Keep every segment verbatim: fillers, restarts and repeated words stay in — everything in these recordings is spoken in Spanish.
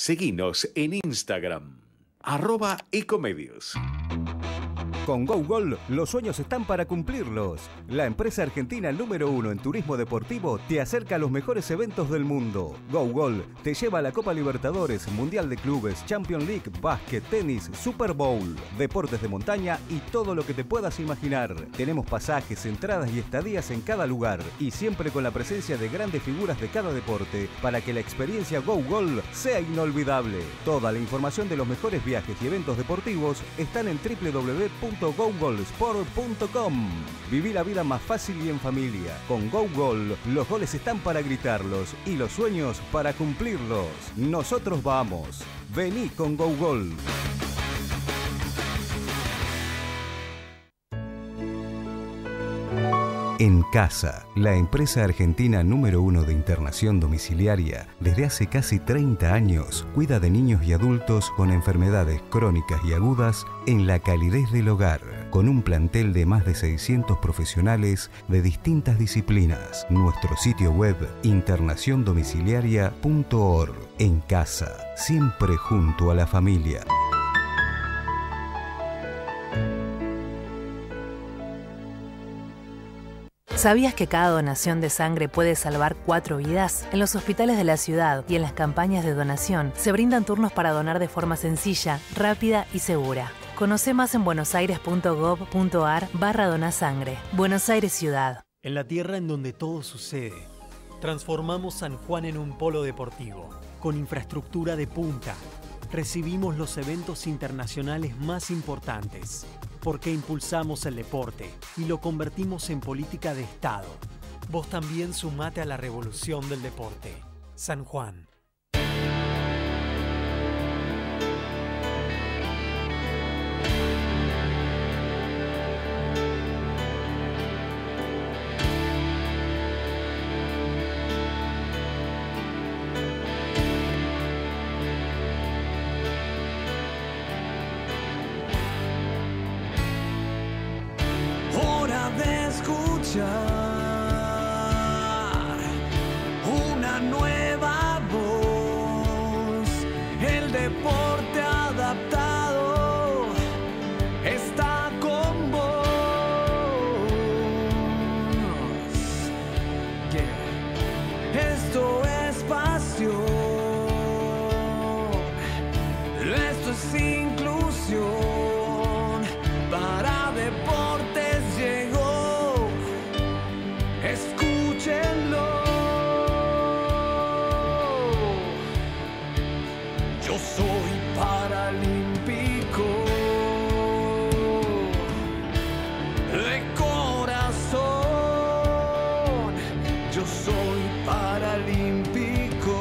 Seguinos en Instagram, arroba ecomedios. Con GoGol, los sueños están para cumplirlos. La empresa argentina número uno en turismo deportivo te acerca a los mejores eventos del mundo. GoGol te lleva a la Copa Libertadores, Mundial de Clubes, Champions League, básquet, tenis, Super Bowl, deportes de montaña y todo lo que te puedas imaginar. Tenemos pasajes, entradas y estadías en cada lugar y siempre con la presencia de grandes figuras de cada deporte para que la experiencia GoGol sea inolvidable. Toda la información de los mejores viajes y eventos deportivos están en doble u doble u doble u punto go gol sport punto com. Viví la vida más fácil y en familia. Con GoGol, los goles están para gritarlos y los sueños para cumplirlos. Nosotros vamos. Vení con GoGol. En Casa, la empresa argentina número uno de internación domiciliaria, desde hace casi treinta años, cuida de niños y adultos con enfermedades crónicas y agudas en la calidez del hogar, con un plantel de más de seiscientos profesionales de distintas disciplinas. Nuestro sitio web, internación domiciliaria punto org. En Casa, siempre junto a la familia. ¿Sabías que cada donación de sangre puede salvar cuatro vidas? En los hospitales de la ciudad y en las campañas de donación se brindan turnos para donar de forma sencilla, rápida y segura. Conoce más en buenosaires punto gov punto ar barra donasangre. Buenos Aires Ciudad. En la tierra en donde todo sucede, transformamos San Juan en un polo deportivo, con infraestructura de punta. Recibimos los eventos internacionales más importantes, porque impulsamos el deporte y lo convertimos en política de Estado. Vos también sumate a la revolución del deporte. San Juan. Una nueva voz, el deporte adaptado está con vos. Yeah. Esto es pasión, esto es inclusión, para deportes llegó. Escúchenlo. Yo soy paralímpico de corazón. Yo soy paralímpico.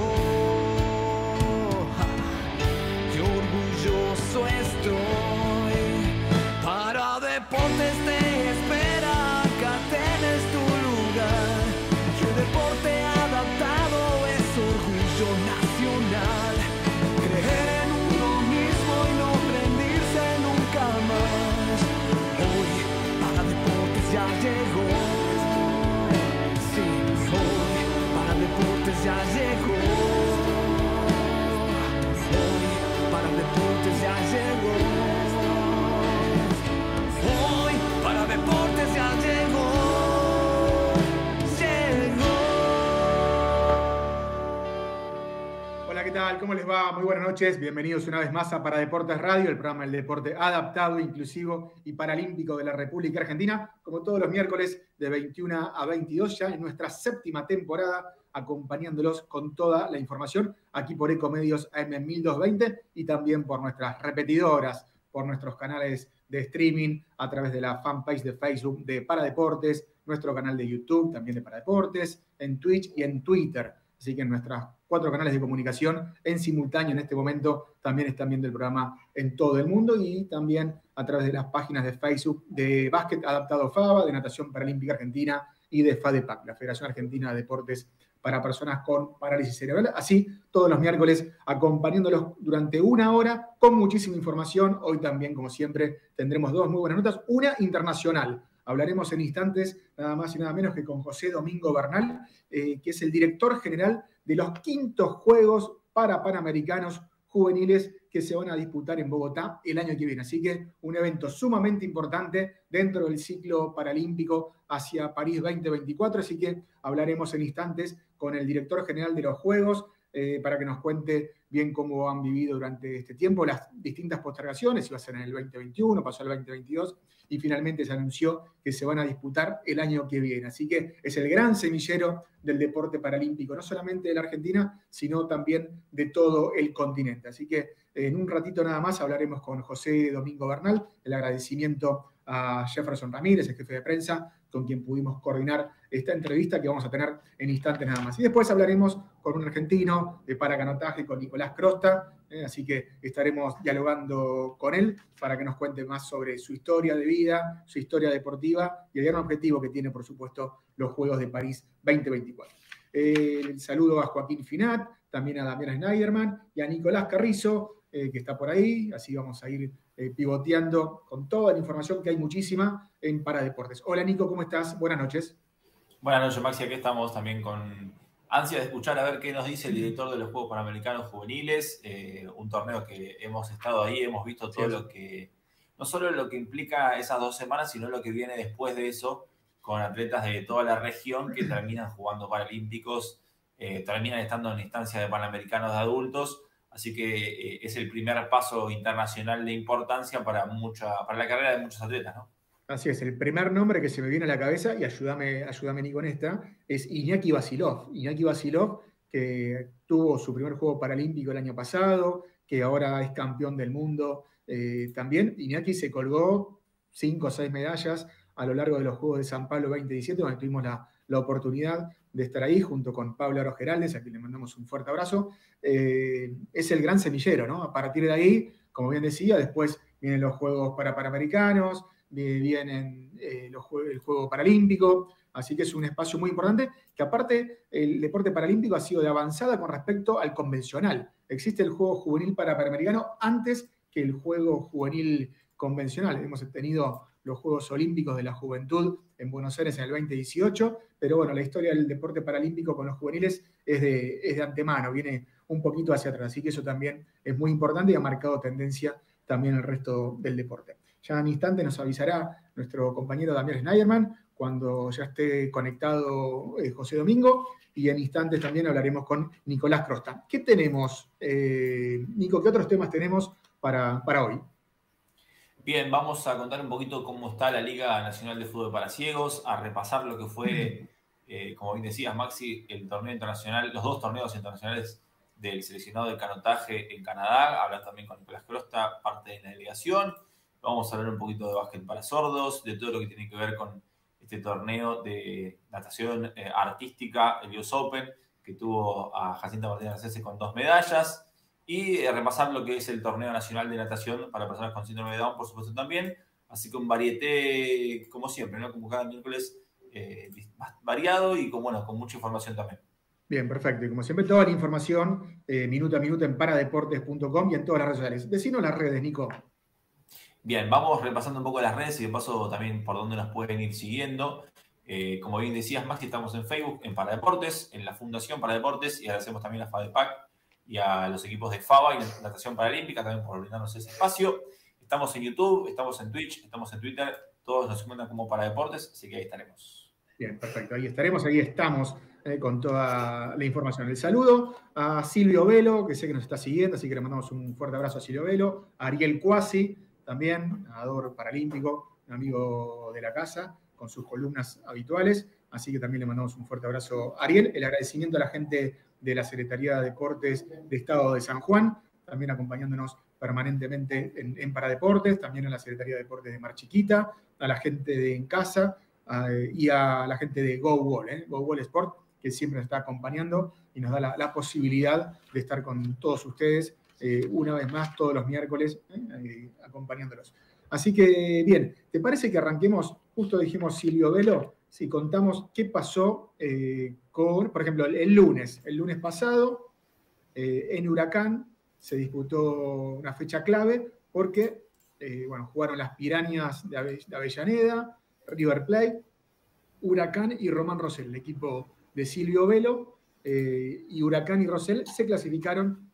Qué orgulloso estoy. Para deportes te espera, acá tenés tu lugar. Que el deporte adaptado es orgullo nacional. Creer en uno mismo y no rendirse nunca más. Hoy para deportes ya llegó. Sí, hoy para deportes ya llegó. Hoy para deportes ya llegó. Hoy para deportes ya llegó. Hola, ¿qué tal? ¿Cómo les va? Muy buenas noches. Bienvenidos una vez más a Para Deportes Radio, el programa del deporte adaptado, inclusivo y paralímpico de la República Argentina, como todos los miércoles de veintiuna a veintidós, ya en nuestra séptima temporada, acompañándolos con toda la información aquí por Ecomedios A M mil doscientos veinte y también por nuestras repetidoras, por nuestros canales de streaming, a través de la fanpage de Facebook de Paradeportes, nuestro canal de YouTube también de Paradeportes, en Twitch y en Twitter. Así que en nuestros cuatro canales de comunicación en simultáneo en este momento también están viendo el programa en todo el mundo y también a través de las páginas de Facebook de Básquet Adaptado FABA, de Natación Paralímpica Argentina y de FADEPAC, la Federación Argentina de Deportes para Personas con Parálisis Cerebral. Así, todos los miércoles acompañándolos durante una hora con muchísima información. Hoy también, como siempre, tendremos dos muy buenas notas. Una internacional. Hablaremos en instantes nada más y nada menos que con José Domingo Bernal, eh, que es el director general de los quintos Juegos para Panamericanos juveniles que se van a disputar en Bogotá el año que viene. Así que un evento sumamente importante dentro del ciclo paralímpico hacia París veinte veinticuatro. Así que hablaremos en instantes con el director general de los Juegos eh, para que nos cuente bien cómo han vivido durante este tiempo las distintas postergaciones. Iba a ser en el veinte veintiuno, pasó al veinte veintidós y finalmente se anunció que se van a disputar el año que viene. Así que es el gran semillero del deporte paralímpico, no solamente de la Argentina, sino también de todo el continente. Así que en un ratito nada más hablaremos con José Domingo Bernal, el agradecimiento a Jefferson Ramírez, el jefe de prensa, con quien pudimos coordinar esta entrevista que vamos a tener en instantes nada más. Y después hablaremos con un argentino de paracanotaje, con Nicolás Crosta, eh, así que estaremos dialogando con él para que nos cuente más sobre su historia de vida, su historia deportiva y el gran objetivo que tiene, por supuesto, los Juegos de París veinte veinticuatro. Eh, el saludo a Joaquín Finat, también a Damián Schneiderman y a Nicolás Carrizo, eh, que está por ahí, así vamos a ir eh, pivoteando con toda la información que hay muchísima en Paradeportes. Hola Nico, ¿cómo estás? Buenas noches. Buenas noches, Maxi, aquí estamos también con ansia de escuchar a ver qué nos dice el director de los Juegos Panamericanos Juveniles, eh, un torneo que hemos estado ahí, hemos visto todo sí. lo que, no solo lo que implica esas dos semanas, sino lo que viene después de eso, con atletas de toda la región que terminan jugando paralímpicos, eh, terminan estando en instancia de Panamericanos de adultos, así que eh, es el primer paso internacional de importancia para, mucha, para la carrera de muchos atletas, ¿no? Así es, el primer nombre que se me viene a la cabeza, y ayúdame, ayúdame Nico en esta, es Iñaki Vasilov. Iñaki Vasilov, que tuvo su primer juego paralímpico el año pasado, que ahora es campeón del mundo eh, también. Iñaki se colgó cinco o seis medallas a lo largo de los Juegos de San Pablo veinte diecisiete, donde tuvimos la, la oportunidad de estar ahí junto con Pablo Aro Geraldes, a quien le mandamos un fuerte abrazo. Eh, es el gran semillero, ¿no? A partir de ahí, como bien decía, después vienen los Juegos para Panamericanos, vienen eh, los juegos, el Juego Paralímpico, así que es un espacio muy importante, que aparte el deporte paralímpico ha sido de avanzada con respecto al convencional. Existe el Juego Juvenil para Panamericano antes que el Juego Juvenil convencional. Hemos tenido los Juegos Olímpicos de la Juventud en Buenos Aires en el veinte dieciocho, pero bueno, la historia del deporte paralímpico con los juveniles es de, es de antemano, viene un poquito hacia atrás, así que eso también es muy importante y ha marcado tendencia también el resto del deporte. Ya en instante nos avisará nuestro compañero Damián Schneiderman cuando ya esté conectado eh, José Domingo, y en instantes también hablaremos con Nicolás Crosta. ¿Qué tenemos, eh, Nico? ¿Qué otros temas tenemos para, para hoy? Bien, vamos a contar un poquito cómo está la Liga Nacional de Fútbol para Ciegos, a repasar lo que fue, eh, como bien decías, Maxi, el torneo internacional, los dos torneos internacionales del seleccionado de canotaje en Canadá. Hablar también con Nicolás Crosta, parte de la delegación. Vamos a hablar un poquito de básquet para sordos, de todo lo que tiene que ver con este torneo de natación eh, artística, el U S Open, que tuvo a Jacinta Martínez Arcese con dos medallas, y eh, repasar lo que es el torneo nacional de natación para personas con síndrome de Down, por supuesto, también. Así que un varieté, como siempre, ¿no? Como cada miércoles, eh, variado y con, bueno, con mucha información también. Bien, perfecto. Y como siempre, toda la información eh, minuto a minuto en paradeportes punto com y en todas las redes sociales. Decinos las redes, Nico. Bien, vamos repasando un poco las redes y de paso también por dónde nos pueden ir siguiendo. Eh, como bien decías, Maxi, estamos en Facebook, en Paradeportes, en la Fundación Paradeportes, y agradecemos también a FADEPAC y a los equipos de FABA y la Natación Paralímpica también por brindarnos ese espacio. Estamos en YouTube, estamos en Twitch, estamos en Twitter, todos nos encuentran como Paradeportes, así que ahí estaremos. Bien, perfecto, ahí estaremos, ahí estamos eh, con toda la información. El saludo a Silvio Velo, que sé que nos está siguiendo, así que le mandamos un fuerte abrazo a Silvio Velo, a Ariel Cuasi, también, nadador paralímpico, un amigo de la casa, con sus columnas habituales, así que también le mandamos un fuerte abrazo a Ariel. El agradecimiento a la gente de la Secretaría de Deportes de Estado de San Juan, también acompañándonos permanentemente en, en Paradeportes, también a la Secretaría de Deportes de Mar Chiquita, a la gente de En Casa eh, y a la gente de GoWall, eh, GoWall Sport, que siempre nos está acompañando y nos da la, la posibilidad de estar con todos ustedes eh, una vez más todos los miércoles eh, eh, acompañándolos. Así que, bien, ¿te parece que arranquemos? Justo dijimos Silvio Velo, si contamos qué pasó eh, con, por ejemplo, el, el lunes, el lunes pasado, eh, en Huracán se disputó una fecha clave porque, eh, bueno, jugaron las Pirañas de, Ave, de Avellaneda, River Plate, Huracán y Román Rosell, el equipo de Silvio Velo, eh, y Huracán y Rosell se clasificaron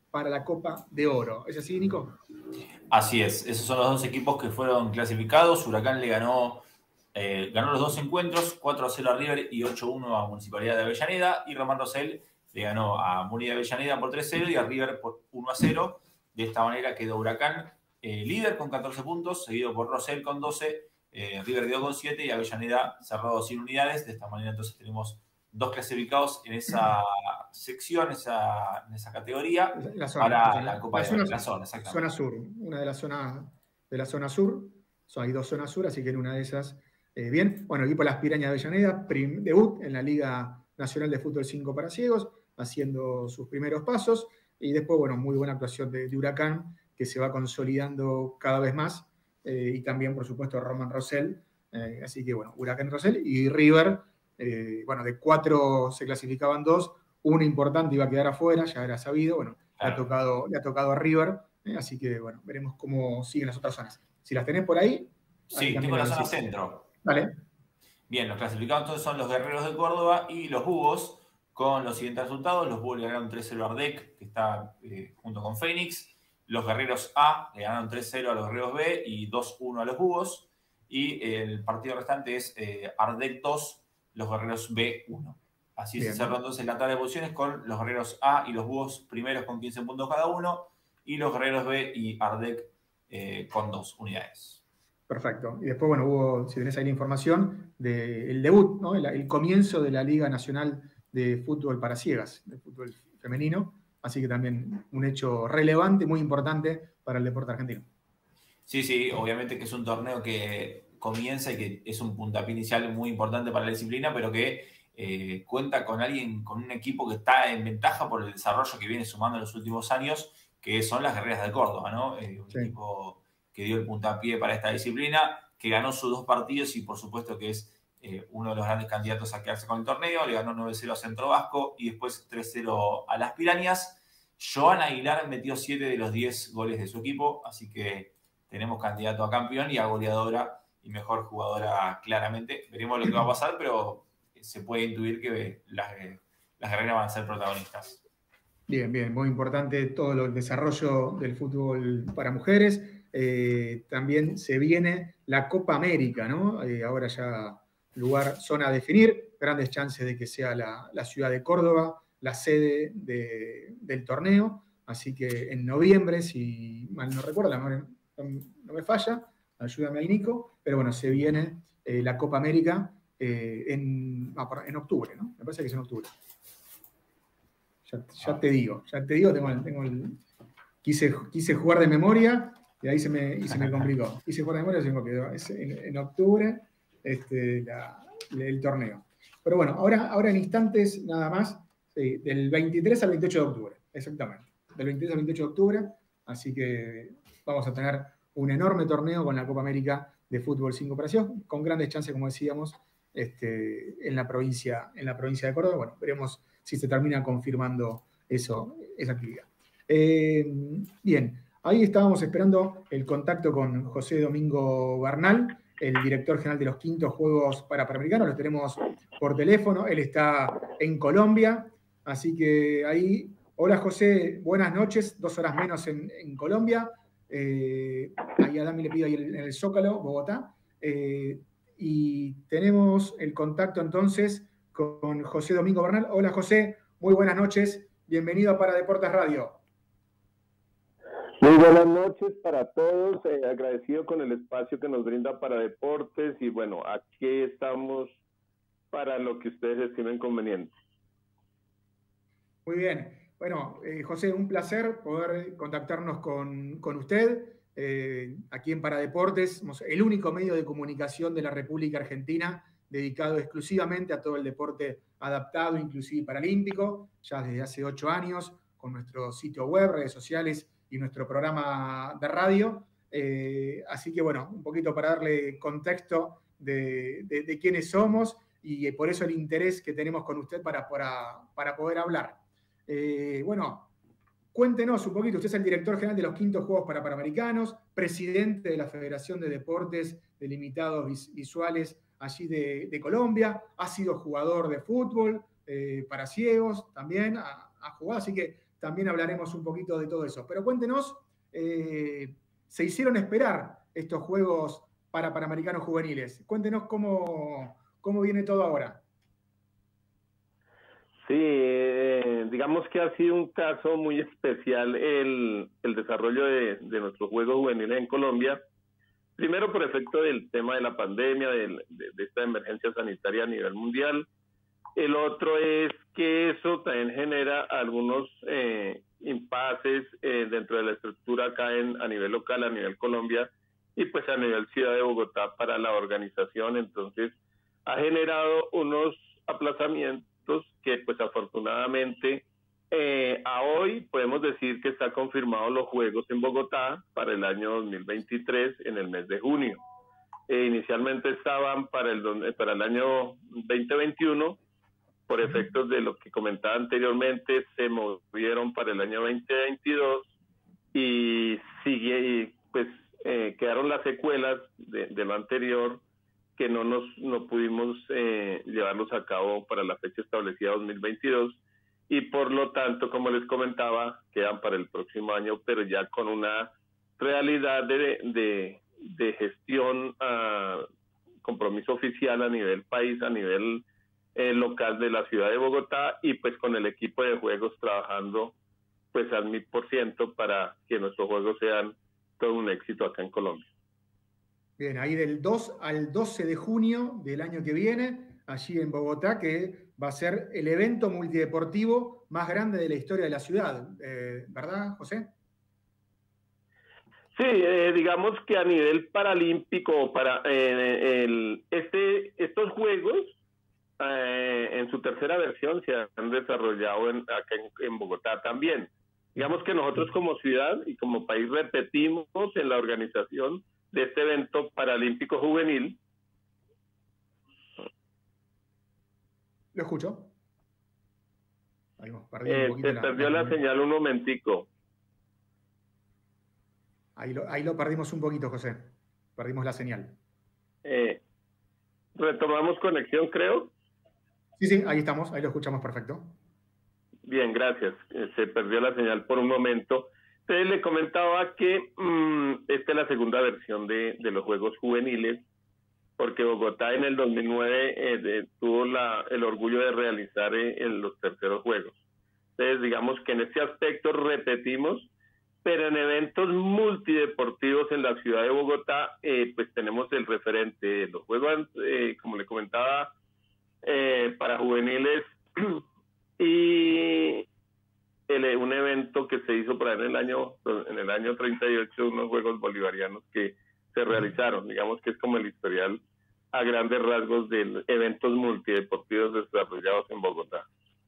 para la Copa de Oro. ¿Es así, Nico? Así es, esos son los dos equipos que fueron clasificados. Huracán le ganó, eh, ganó los dos encuentros, cuatro a cero a River y ocho a uno a Municipalidad de Avellaneda, y Román Rosell le ganó a Muni de Avellaneda por tres a cero y a River por uno a cero. De esta manera quedó Huracán eh, líder con catorce puntos, seguido por Rosell con doce, eh, River quedó con siete y Avellaneda cerrado sin unidades. De esta manera entonces tenemos dos clasificados en esa sección, esa, en esa categoría, la zona, para la, la Copa la de zona, la zona, exactamente. Zona sur, una de las zonas de la zona sur. Son, hay dos zonas sur, así que en una de esas, eh, bien. Bueno, equipo Las Pirañas de Avellaneda, prim, debut en la Liga Nacional de Fútbol cinco para ciegos, haciendo sus primeros pasos. Y después, bueno, muy buena actuación de, de Huracán, que se va consolidando cada vez más. Eh, y también, por supuesto, Román Rosell. Eh, así que, bueno, Huracán Rosell y River. Eh, bueno, de cuatro se clasificaban dos, uno importante iba a quedar afuera, ya era sabido, bueno, claro. le, ha tocado, le ha tocado a River, eh, así que bueno, veremos cómo siguen las otras zonas. Si las tenés por ahí. Sí, tengo la zona centro. Vale. Bien, los clasificados entonces son los Guerreros de Córdoba y los Búhos, con los siguientes resultados. Los Búhos le ganaron tres a cero a Ardec, que está eh, junto con Fénix. Los Guerreros A le ganaron tres a cero a los Guerreros B y dos a uno a los Búhos. Y el partido restante es eh, Ardec dos, los Guerreros B uno. Así Bien. se cerró entonces la tabla de posiciones con los Guerreros A y los Búhos primeros con quince puntos cada uno, y los Guerreros B y Ardec eh, con dos unidades. Perfecto. Y después, bueno, hubo, si tenés ahí la información, del debut, ¿no? el, el comienzo de la Liga Nacional de Fútbol para Ciegas, de fútbol femenino. Así que también un hecho relevante, muy importante para el deporte argentino. Sí, sí, obviamente que es un torneo que comienza y que es un puntapié inicial muy importante para la disciplina, pero que eh, cuenta con alguien, con un equipo que está en ventaja por el desarrollo que viene sumando en los últimos años, que son las Guerreras de Córdoba, ¿no? Eh, un sí. equipo que dio el puntapié para esta disciplina, que ganó sus dos partidos y por supuesto que es eh, uno de los grandes candidatos a quedarse con el torneo. Le ganó nueve a cero a Centro Vasco y después tres a cero a Las Pirañas. Joana Aguilar metió siete de los diez goles de su equipo, así que tenemos candidato a campeón y a goleadora y mejor jugadora claramente. Veremos lo que va a pasar, pero se puede intuir que las, las guerreras van a ser protagonistas. Bien, bien, muy importante todo el desarrollo del fútbol para mujeres. Eh, también se viene la Copa América, ¿no? Eh, ahora ya lugar, zona a definir, grandes chances de que sea la, la ciudad de Córdoba la sede de, del torneo. Así que en noviembre, si mal no recuerdo, la memoria no me falla, ayúdame ahí, Nico, pero bueno, se viene eh, la Copa América eh, en, ah, en octubre, ¿no? Me parece que es en octubre. Ya, ya te digo, ya te digo, tengo el, tengo el, quise, quise jugar de memoria y ahí se me, y se me complicó. Quise jugar de memoria y se me complicó. Es en, en octubre este, la, el torneo. Pero bueno, ahora, ahora en instantes nada más, sí, del veintitrés al veintiocho de octubre, exactamente. Del veintitrés al veintiocho de octubre, así que vamos a tener un enorme torneo con la Copa América de Fútbol cinco para ciegos, con grandes chances, como decíamos, este, en, la provincia, en la provincia de Córdoba. Bueno, veremos si se termina confirmando eso, esa actividad. Eh, bien, ahí estábamos esperando el contacto con José Domingo Bernal, el director general de los quintos Juegos Panamericanos. Lo tenemos por teléfono, él está en Colombia, así que ahí... Hola José, buenas noches, dos horas menos en, en Colombia. Eh, ahí a Dami le pido ahí en el Zócalo, Bogotá. Eh, y tenemos el contacto entonces con José Domingo Bernal. Hola José, muy buenas noches. Bienvenido a Para Deportes Radio. Muy buenas noches para todos. Eh, agradecido con el espacio que nos brinda Para Deportes. Y bueno, aquí estamos para lo que ustedes estimen conveniente. Muy bien. Bueno, eh, José, un placer poder contactarnos con, con usted. Eh, aquí en Paradeportes, somos el único medio de comunicación de la República Argentina dedicado exclusivamente a todo el deporte adaptado, inclusive paralímpico, ya desde hace ocho años, con nuestro sitio web, redes sociales y nuestro programa de radio. Eh, así que, bueno, un poquito para darle contexto de, de, de quiénes somos y por eso el interés que tenemos con usted para, para, para poder hablar. Eh, bueno, cuéntenos un poquito, usted es el director general de los quintos Juegos Panamericanos, presidente de la Federación de Deportes de Limitados Visuales allí de, de Colombia, ha sido jugador de fútbol eh, para ciegos también, ha, ha jugado, así que también hablaremos un poquito de todo eso. Pero cuéntenos, eh, se hicieron esperar estos Juegos para Panamericanos Juveniles. Cuéntenos cómo, cómo viene todo ahora. Sí, eh, digamos que ha sido un caso muy especial el, el desarrollo de, de nuestros Juegos Juveniles en Colombia. Primero por efecto del tema de la pandemia, de, de, de esta emergencia sanitaria a nivel mundial. El otro es que eso también genera algunos eh, impases eh, dentro de la estructura acá en, a nivel local, a nivel Colombia, y pues a nivel Ciudad de Bogotá para la organización. Entonces ha generado unos aplazamientos que pues afortunadamente eh, a hoy podemos decir que está confirmado los Juegos en Bogotá para el año dos mil veintitrés en el mes de junio. Eh, inicialmente estaban para el, para el año veinte veintiuno, por efectos de lo que comentaba anteriormente, se movieron para el año veinte veintidós y sigue, y pues eh, quedaron las secuelas de, de lo anterior, que no nos no pudimos eh, llevarlos a cabo para la fecha establecida dos mil veintidós, y por lo tanto, como les comentaba, quedan para el próximo año, pero ya con una realidad de, de, de gestión, uh, compromiso oficial a nivel país, a nivel eh, local de la ciudad de Bogotá, y pues con el equipo de juegos trabajando pues al mil por ciento para que nuestros juegos sean todo un éxito acá en Colombia. Bien, ahí del dos al doce de junio del año que viene, allí en Bogotá, que va a ser el evento multideportivo más grande de la historia de la ciudad, eh, ¿verdad, José? Sí, eh, digamos que a nivel paralímpico, para eh, el, este, estos Juegos, eh, en su tercera versión, se han desarrollado en, acá en, en Bogotá también. Digamos que nosotros como ciudad y como país repetimos en la organización de este evento paralímpico juvenil. Lo escucho. Ahí hemos eh, se la, perdió la, la señal un momentico. Ahí lo, ahí lo perdimos un poquito, José. Perdimos la señal. Eh, ¿Retomamos conexión, creo? Sí, sí, ahí estamos. Ahí lo escuchamos perfecto. Bien, gracias. Eh, se perdió la señal por un momento. Entonces le comentaba que mmm, esta es la segunda versión de, de los Juegos Juveniles, porque Bogotá en el dos mil nueve eh, de, tuvo la, el orgullo de realizar eh, en los terceros Juegos. Entonces digamos que en este aspecto repetimos, pero en eventos multideportivos en la ciudad de Bogotá, eh, pues tenemos el referente de los Juegos, eh, como le comentaba, eh, para juveniles y el, un evento que se hizo por ahí en el año en el año treinta y ocho, unos Juegos Bolivarianos que se realizaron. Digamos que es como el historial a grandes rasgos de eventos multideportivos desarrollados en Bogotá.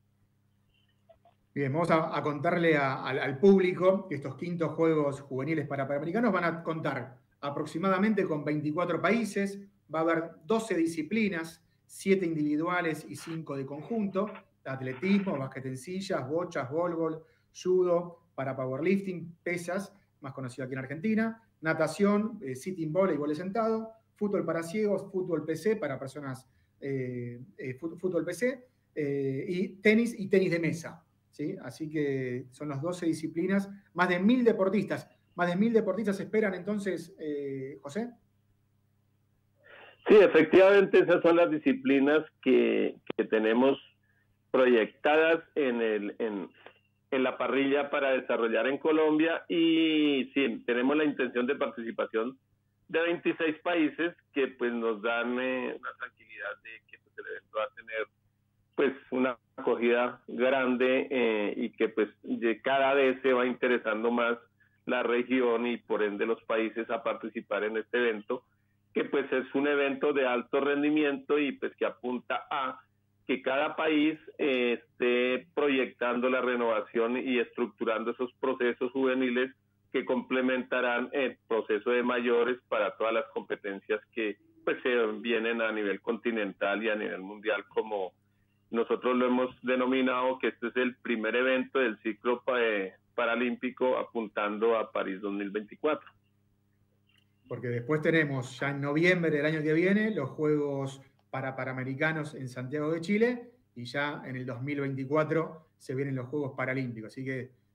Bien, vamos a, a contarle a, al, al público que estos quintos Juegos Juveniles para Panamericanos van a contar aproximadamente con veinticuatro países, va a haber doce disciplinas, siete individuales y cinco de conjunto: atletismo, básquet en sillas, bochas, voleibol, judo, para powerlifting, pesas, más conocido aquí en Argentina, natación, eh, sitting volley, vóley sentado, fútbol para ciegos, fútbol P C para personas, eh, eh, fútbol P C, eh, y tenis y tenis de mesa. ¿Sí? Así que son las doce disciplinas, más de mil deportistas. ¿Más de mil deportistas esperan entonces, eh, José? Sí, efectivamente esas son las disciplinas que, que tenemos proyectadas en, el, en, en la parrilla para desarrollar en Colombia, y sí, tenemos la intención de participación de veintiséis países que pues nos dan eh, una tranquilidad de que pues, el evento va a tener pues una acogida grande eh, y que pues de cada vez se va interesando más la región y por ende los países a participar en este evento, que pues es un evento de alto rendimiento y pues que apunta a que cada país eh, esté proyectando la renovación y estructurando esos procesos juveniles que complementarán el proceso de mayores para todas las competencias que pues se vienen a nivel continental y a nivel mundial, como nosotros lo hemos denominado, que este es el primer evento del ciclo paralímpico apuntando a París dos mil veinticuatro. Porque después tenemos ya en noviembre del año que viene los Juegos para Panamericanos en Santiago de Chile, y ya en el dos mil veinticuatro se vienen los Juegos Paralímpicos. Así que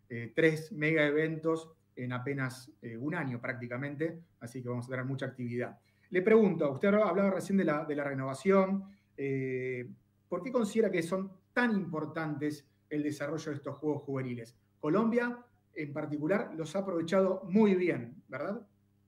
eh, tres mega eventos en apenas eh, un año prácticamente, así que vamos a tener mucha actividad. Le pregunto, usted hablaba recién de la, de la renovación, eh, ¿por qué considera que son tan importantes el desarrollo de estos Juegos Juveniles? Colombia, en particular, los ha aprovechado muy bien, ¿verdad?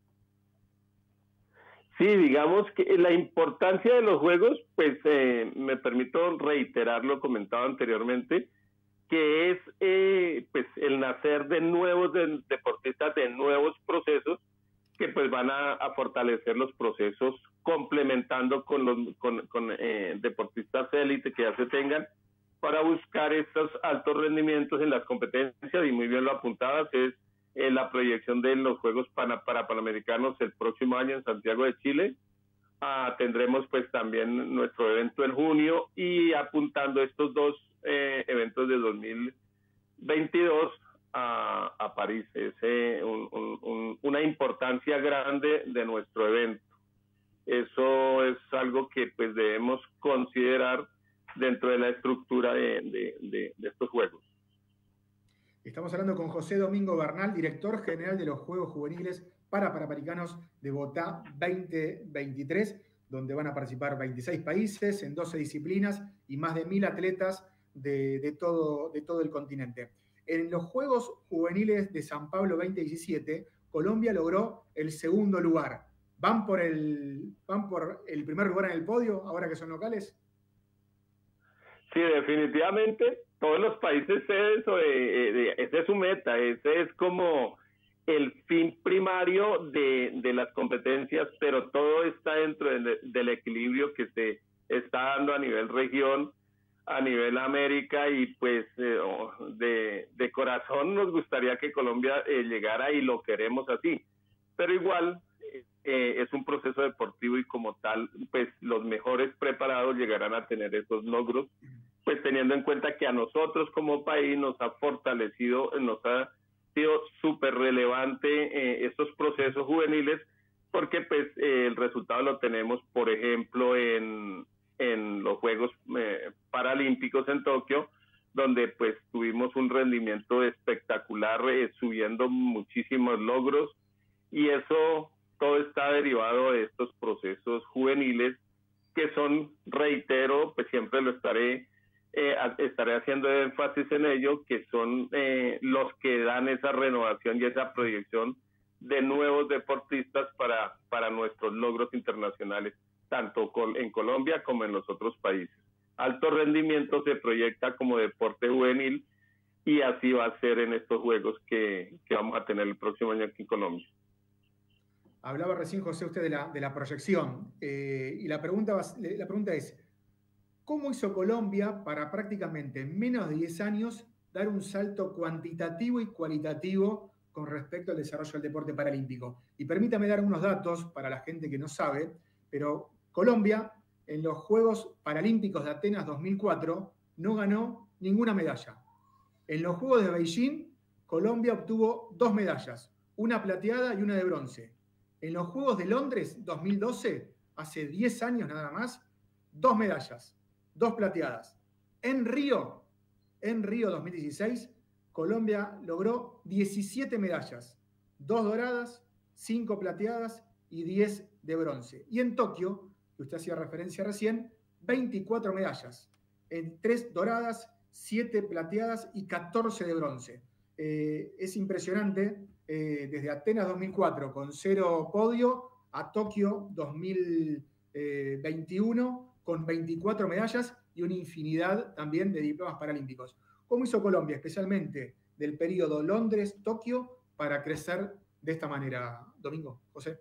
Sí, digamos que la importancia de los Juegos, pues eh, me permito reiterar lo comentado anteriormente, que es eh, pues el nacer de nuevos de, deportistas, de nuevos procesos que pues van a, a fortalecer los procesos complementando con los con, con eh, deportistas élite que ya se tengan para buscar estos altos rendimientos en las competencias, y muy bien lo apuntabas, es eh, la proyección de los Juegos para, para Panamericanos el próximo año en Santiago de Chile. Ah, tendremos pues también nuestro evento en junio, y apuntando estos dos eh, eventos de dos mil veintidós a, a París. Es eh, un, un, un, una importancia grande de nuestro evento. Eso es algo que pues debemos considerar dentro de la estructura de, de, de, de estos Juegos. Estamos hablando con José Domingo Bernal, director general de los Juegos Juveniles para Panamericanos de Bogotá veinte veintitrés, donde van a participar veintiséis países en doce disciplinas y más de mil atletas de, de, todo, de todo el continente. En los Juegos Juveniles de San Pablo veinte diecisiete, Colombia logró el segundo lugar. ¿Van por el, van por el primer lugar en el podio ahora que son locales? Sí, definitivamente todos los países, eso, eh, eh, esa es su meta, ese es como el fin primario de, de las competencias, pero todo está dentro de, del equilibrio que se está dando a nivel región, a nivel América, y pues eh, de, de corazón nos gustaría que Colombia eh, llegara, y lo queremos así, pero igual eh, es un proceso deportivo, y como tal pues los mejores preparados llegarán a tener esos logros, pues teniendo en cuenta que a nosotros como país nos ha fortalecido, nos ha sido súper relevante eh, estos procesos juveniles, porque pues eh, el resultado lo tenemos, por ejemplo, en, en los Juegos eh, Paralímpicos en Tokio, donde pues tuvimos un rendimiento espectacular, eh, subiendo muchísimos logros, y eso todo está derivado de estos procesos juveniles que son, reitero, pues siempre lo estaré Eh, estaré haciendo énfasis en ello, que son eh, los que dan esa renovación y esa proyección de nuevos deportistas para, para nuestros logros internacionales, tanto con, en Colombia como en los otros países. Alto rendimiento se proyecta como deporte juvenil, y así va a ser en estos Juegos que, que vamos a tener el próximo año aquí en Colombia. Hablaba recién, José, usted de la, de la proyección, eh, y la pregunta, va, la pregunta es, ¿cómo hizo Colombia para prácticamente en menos de diez años dar un salto cuantitativo y cualitativo con respecto al desarrollo del deporte paralímpico? Y permítame dar unos datos para la gente que no sabe, pero Colombia en los Juegos Paralímpicos de Atenas dos mil cuatro no ganó ninguna medalla. En los Juegos de Beijing, Colombia obtuvo dos medallas, una plateada y una de bronce. En los Juegos de Londres dos mil doce, hace diez años nada más, dos medallas, dos plateadas. En Río, en Río dos mil dieciséis, Colombia logró diecisiete medallas, dos doradas, cinco plateadas y diez de bronce. Y en Tokio, que usted hacía referencia recién, veinticuatro medallas, en tres doradas, siete plateadas y catorce de bronce. Eh, es impresionante, eh, desde Atenas dos mil cuatro con cero podio a Tokio dos mil veintiuno con veinticuatro medallas y una infinidad también de diplomas paralímpicos. ¿Cómo hizo Colombia, especialmente del periodo Londres-Tokio, para crecer de esta manera, Domingo? José.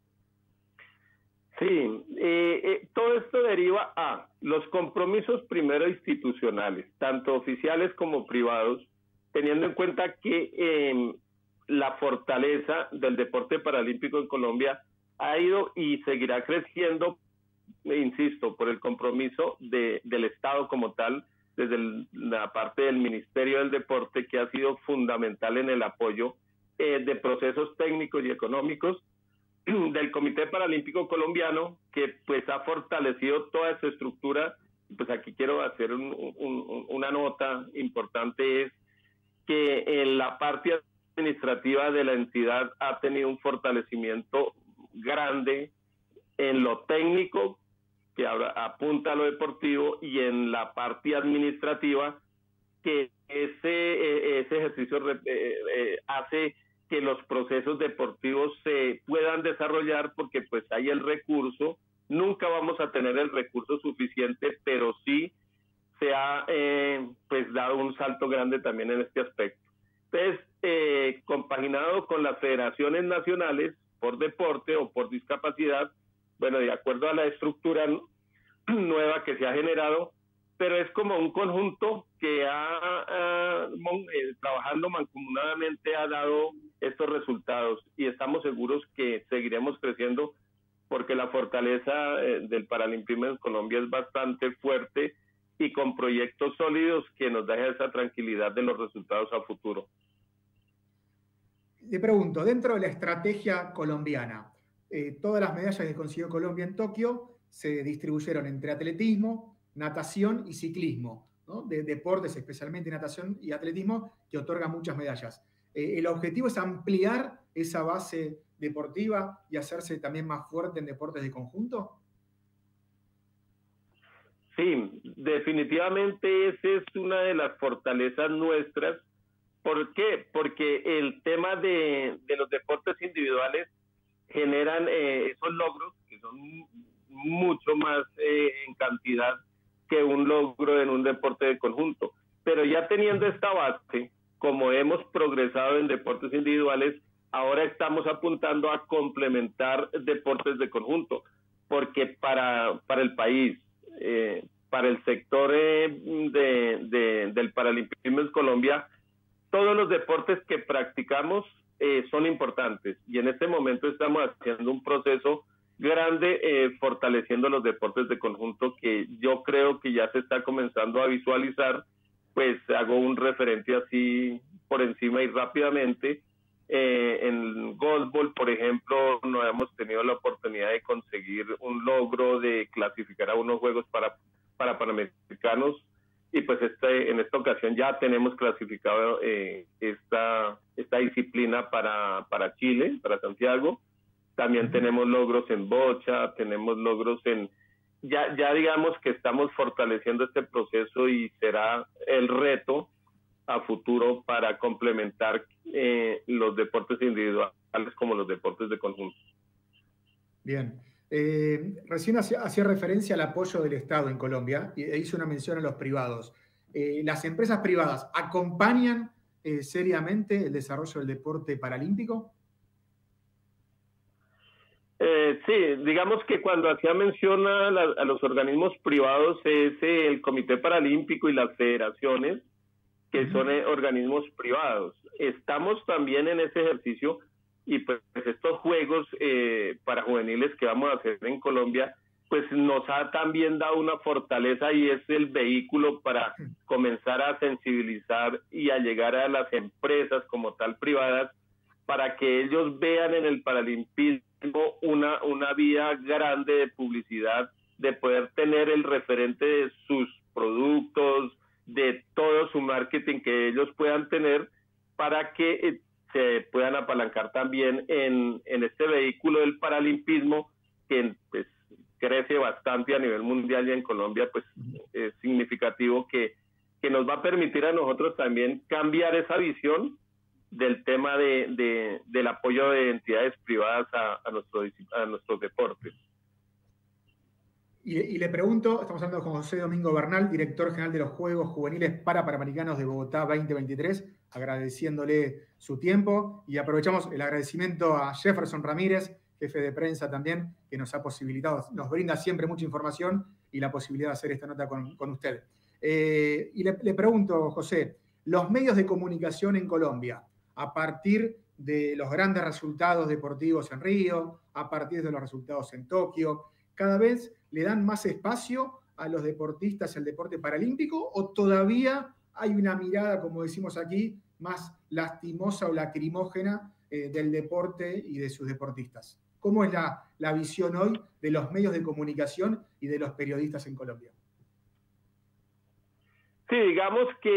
Sí, eh, eh, todo esto deriva a los compromisos primero institucionales, tanto oficiales como privados, teniendo en cuenta que eh, la fortaleza del deporte paralímpico en Colombia ha ido y seguirá creciendo, insisto, por el compromiso de, del Estado como tal, desde el, la parte del Ministerio del Deporte, que ha sido fundamental en el apoyo eh, de procesos técnicos y económicos, del Comité Paralímpico Colombiano, que pues ha fortalecido toda esa estructura. Pues aquí quiero hacer un, un, una nota importante, es que en la parte administrativa de la entidad ha tenido un fortalecimiento grande en lo técnico, que apunta a lo deportivo, y en la parte administrativa, que ese, ese ejercicio eh, eh, hace que los procesos deportivos se puedan desarrollar, porque pues hay el recurso. Nunca vamos a tener el recurso suficiente, pero sí se ha eh, pues dado un salto grande también en este aspecto. Entonces, eh, compaginado con las federaciones nacionales por deporte o por discapacidad, bueno, de acuerdo a la estructura nueva que se ha generado, pero es como un conjunto que ha, ha eh, trabajando mancomunadamente ha dado estos resultados, y estamos seguros que seguiremos creciendo, porque la fortaleza eh, del Paralimpismo en Colombia es bastante fuerte, y con proyectos sólidos que nos deja esa tranquilidad de los resultados a futuro. Le pregunto, dentro de la estrategia colombiana, eh, todas las medallas que consiguió Colombia en Tokio se distribuyeron entre atletismo, natación y ciclismo, ¿no? De deportes, especialmente natación y atletismo, que otorgan muchas medallas. Eh, ¿El objetivo es ampliar esa base deportiva y hacerse también más fuerte en deportes de conjunto? Sí, definitivamente esa es una de las fortalezas nuestras. ¿Por qué? Porque el tema de, de los deportes individuales generan eh, esos logros que son mucho más eh, en cantidad que un logro en un deporte de conjunto. Pero ya teniendo esta base, como hemos progresado en deportes individuales, ahora estamos apuntando a complementar deportes de conjunto, porque para, para el país, eh, para el sector eh, de, de, del paralimpismo en Colombia, todos los deportes que practicamos eh, son importantes, y en este momento estamos haciendo un proceso grande eh, fortaleciendo los deportes de conjunto, que yo creo que ya se está comenzando a visualizar. Pues hago un referente así por encima y rápidamente. Eh, en golfball, por ejemplo, no hemos tenido la oportunidad de conseguir un logro de clasificar a unos Juegos para, para Panamericanos, y pues este, en esta ocasión ya tenemos clasificado eh, esta, esta disciplina para, para Chile, para Santiago. También uh-huh. tenemos logros en bocha, tenemos logros en... Ya, ya digamos que estamos fortaleciendo este proceso, y será el reto a futuro para complementar eh, los deportes individuales como los deportes de conjunto. Bien. Eh, recién hacía, hacía referencia al apoyo del Estado en Colombia, e hizo una mención a los privados. Eh, ¿Las empresas privadas acompañan eh, seriamente el desarrollo del deporte paralímpico? Eh, sí, digamos que cuando hacía mención a, la, a los organismos privados es eh, el Comité Paralímpico y las federaciones, que uh-huh. son eh, organismos privados. Estamos también en ese ejercicio, y pues estos Juegos eh, para juveniles que vamos a hacer en Colombia, pues nos ha también dado una fortaleza, y es el vehículo para comenzar a sensibilizar y a llegar a las empresas como tal privadas, para que ellos vean en el paralimpismo una, una vía grande de publicidad, de poder tener el referente de sus productos, de todo su marketing que ellos puedan tener, para que eh, se puedan apalancar también en, en este vehículo del paralimpismo, que pues crece bastante a nivel mundial, y en Colombia pues es significativo, que, que nos va a permitir a nosotros también cambiar esa visión del tema de, de, del apoyo de entidades privadas a, a, nuestro, a nuestros deportes. Y, y le pregunto, estamos hablando con José Domingo Bernal, director general de los Juegos Juveniles para Panamericanos de Bogotá veinte veintitrés, agradeciéndole su tiempo, y aprovechamos el agradecimiento a Jefferson Ramírez, jefe de prensa también, que nos ha posibilitado, nos brinda siempre mucha información y la posibilidad de hacer esta nota con, con usted. Eh, y le, le pregunto, José, los medios de comunicación en Colombia, a partir de los grandes resultados deportivos en Río, a partir de los resultados en Tokio, ¿cada vez le dan más espacio a los deportistas el deporte paralímpico, o todavía hay una mirada, como decimos aquí, más lastimosa o lacrimógena eh, del deporte y de sus deportistas? ¿Cómo es la, la visión hoy de los medios de comunicación y de los periodistas en Colombia? Sí, digamos que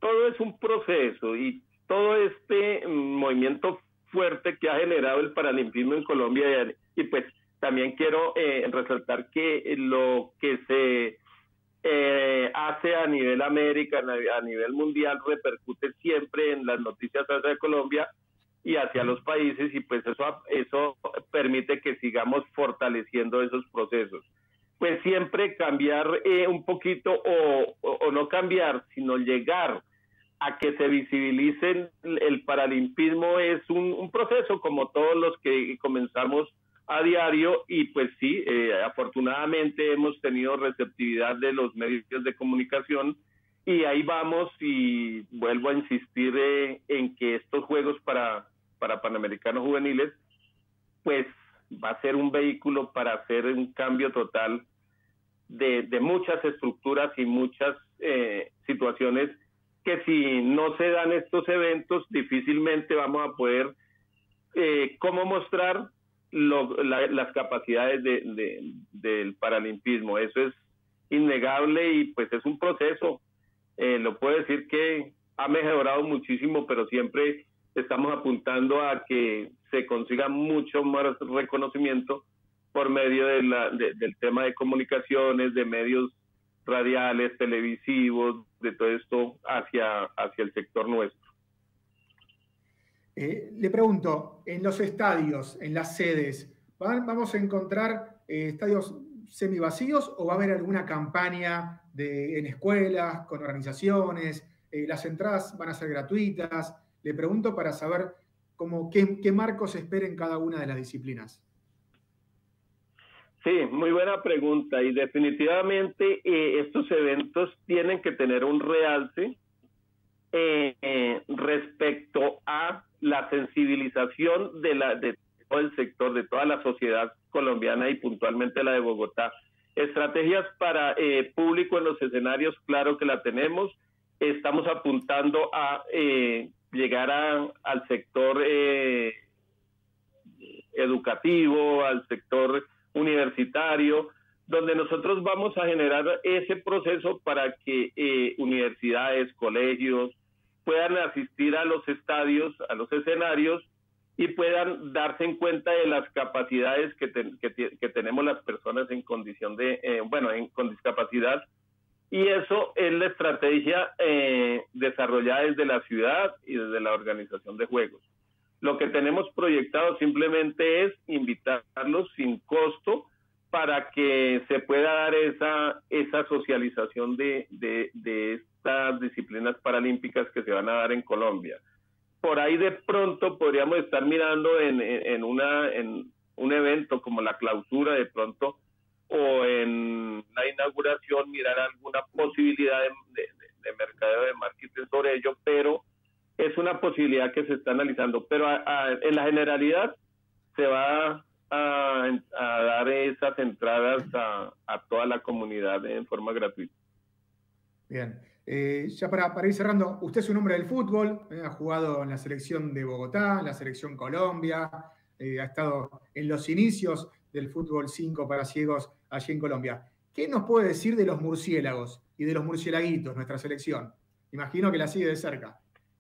todo es un proceso y todo este movimiento fuerte que ha generado el paralimpismo en Colombia, y pues también quiero eh, resaltar que lo que se eh, hace a nivel América, a nivel mundial, repercute siempre en las noticias hacia Colombia y hacia los países, y pues eso, eso permite que sigamos fortaleciendo esos procesos. Pues siempre cambiar eh, un poquito, o, o, o no cambiar, sino llegar a que se visibilicen el paralimpismo es un, un proceso como todos los que comenzamos a diario, y pues sí, eh, afortunadamente hemos tenido receptividad de los medios de comunicación, y ahí vamos, y vuelvo a insistir eh, en que estos Juegos para, para Panamericanos Juveniles pues va a ser un vehículo para hacer un cambio total de, de muchas estructuras y muchas eh, situaciones que si no se dan estos eventos difícilmente vamos a poder eh, cómo mostrar lo, la, las capacidades de, de, del paralimpismo. Eso es innegable y pues es un proceso. Eh, lo puedo decir que ha mejorado muchísimo, pero siempre estamos apuntando a que se consiga mucho más reconocimiento por medio de la, de, del tema de comunicaciones, de medios radiales, televisivos, de todo esto hacia, hacia el sector nuestro. Eh, le pregunto, en los estadios, en las sedes, ¿van, ¿vamos a encontrar eh, estadios semivacíos o va a haber alguna campaña de, en escuelas, con organizaciones? Eh, ¿Las entradas van a ser gratuitas? Le pregunto para saber cómo, qué, qué marcos espera en cada una de las disciplinas. Sí, muy buena pregunta, y definitivamente eh, estos eventos tienen que tener un realce eh, eh, respecto a la sensibilización de, la, de todo el sector, de toda la sociedad colombiana y puntualmente la de Bogotá. Estrategias para eh, público en los escenarios, claro que la tenemos. Estamos apuntando a eh, llegar a, al sector eh, educativo, al sector universitario, donde nosotros vamos a generar ese proceso para que eh, universidades, colegios puedan asistir a los estadios, a los escenarios, y puedan darse en cuenta de las capacidades que, te, que, que tenemos las personas en condición de, eh, bueno, en, con discapacidad. Y eso es la estrategia eh, desarrollada desde la ciudad y desde la organización de juegos. Lo que tenemos proyectado simplemente es invitarlos sin costo para que se pueda dar esa, esa socialización de, de, de estas disciplinas paralímpicas que se van a dar en Colombia. Por ahí de pronto podríamos estar mirando en, en, una, en un evento como la clausura de pronto, o en la inauguración mirar alguna posibilidad de, de, de mercadeo, de marketing sobre ello, pero es una posibilidad que se está analizando, pero a, a, en la generalidad se va a, a dar esas entradas a, a toda la comunidad en forma gratuita. Bien, eh, ya para, para ir cerrando, usted es un hombre del fútbol, eh, ha jugado en la selección de Bogotá, en la selección Colombia, eh, ha estado en los inicios del fútbol cinco para ciegos allí en Colombia. ¿Qué nos puede decir de los murciélagos y de los murciélaguitos, nuestra selección? Imagino que la sigue de cerca.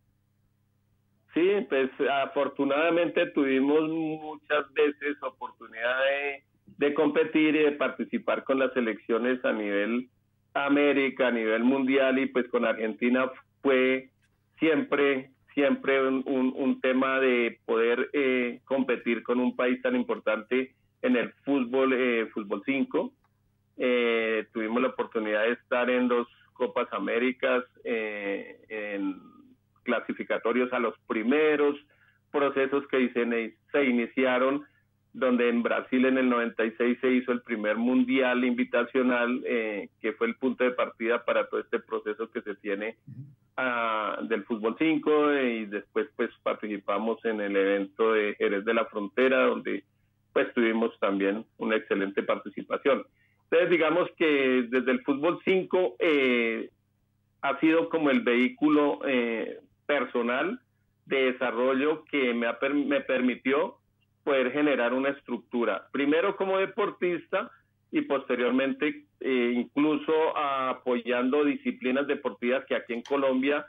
Sí, pues afortunadamente tuvimos muchas veces oportunidad de, de competir y de participar con las selecciones a nivel América, a nivel mundial, y pues con Argentina fue siempre, siempre un, un, un tema de poder eh, competir con un país tan importante en el fútbol, eh, fútbol cinco. Eh, tuvimos la oportunidad de estar en dos Copas Américas, eh, en clasificatorios a los primeros procesos que se, se iniciaron, donde en Brasil en el noventa y seis se hizo el primer mundial invitacional, eh, que fue el punto de partida para todo este proceso que se tiene uh, del fútbol cinco, y después pues participamos en el evento de Jerez de la Frontera, donde pues tuvimos también una excelente participación. Entonces digamos que desde el fútbol cinco eh, ha sido como el vehículo eh, personal de desarrollo que me, ha, me permitió poder generar una estructura, primero como deportista y posteriormente eh, incluso apoyando disciplinas deportivas que aquí en Colombia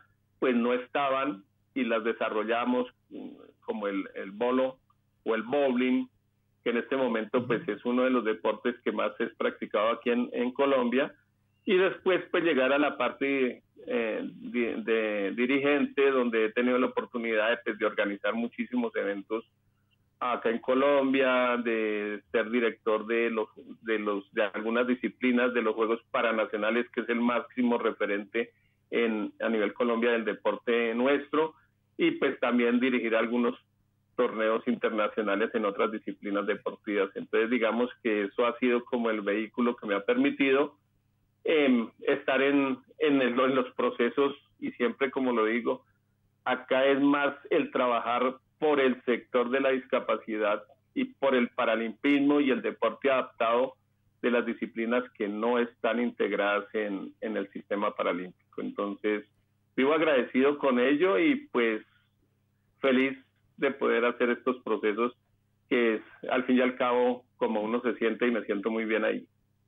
pues no estaban y las desarrollamos, como el, el bolo o el bowling, que en este momento pues es uno de los deportes que más es practicado aquí en, en Colombia, y después pues llegar a la parte eh, de, de dirigente, donde he tenido la oportunidad de, pues, de organizar muchísimos eventos acá en Colombia, de ser director de los de los de algunas disciplinas de los Juegos Paranacionales, que es el máximo referente en a nivel Colombia del deporte nuestro, y pues también dirigir algunos torneos internacionales en otras disciplinas deportivas. Entonces digamos que eso ha sido como el vehículo que me ha permitido eh, estar en, en, el, en los procesos, y siempre, como lo digo, acá es más el trabajar por el sector de la discapacidad y por el paralimpismo y el deporte adaptado de las disciplinas que no están integradas en, en el sistema paralímpico. Entonces, vivo agradecido con ello y pues feliz de poder hacer estos procesos, que es al fin y al cabo como uno se siente, y me siento muy bien ahí.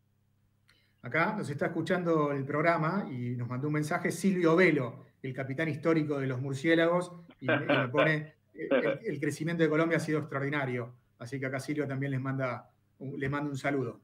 Acá nos está escuchando el programa y nos mandó un mensaje Silvio Velo, el capitán histórico de los murciélagos, y me, y me pone, el, el crecimiento de Colombia ha sido extraordinario, así que acá Silvio también les manda, les manda un saludo.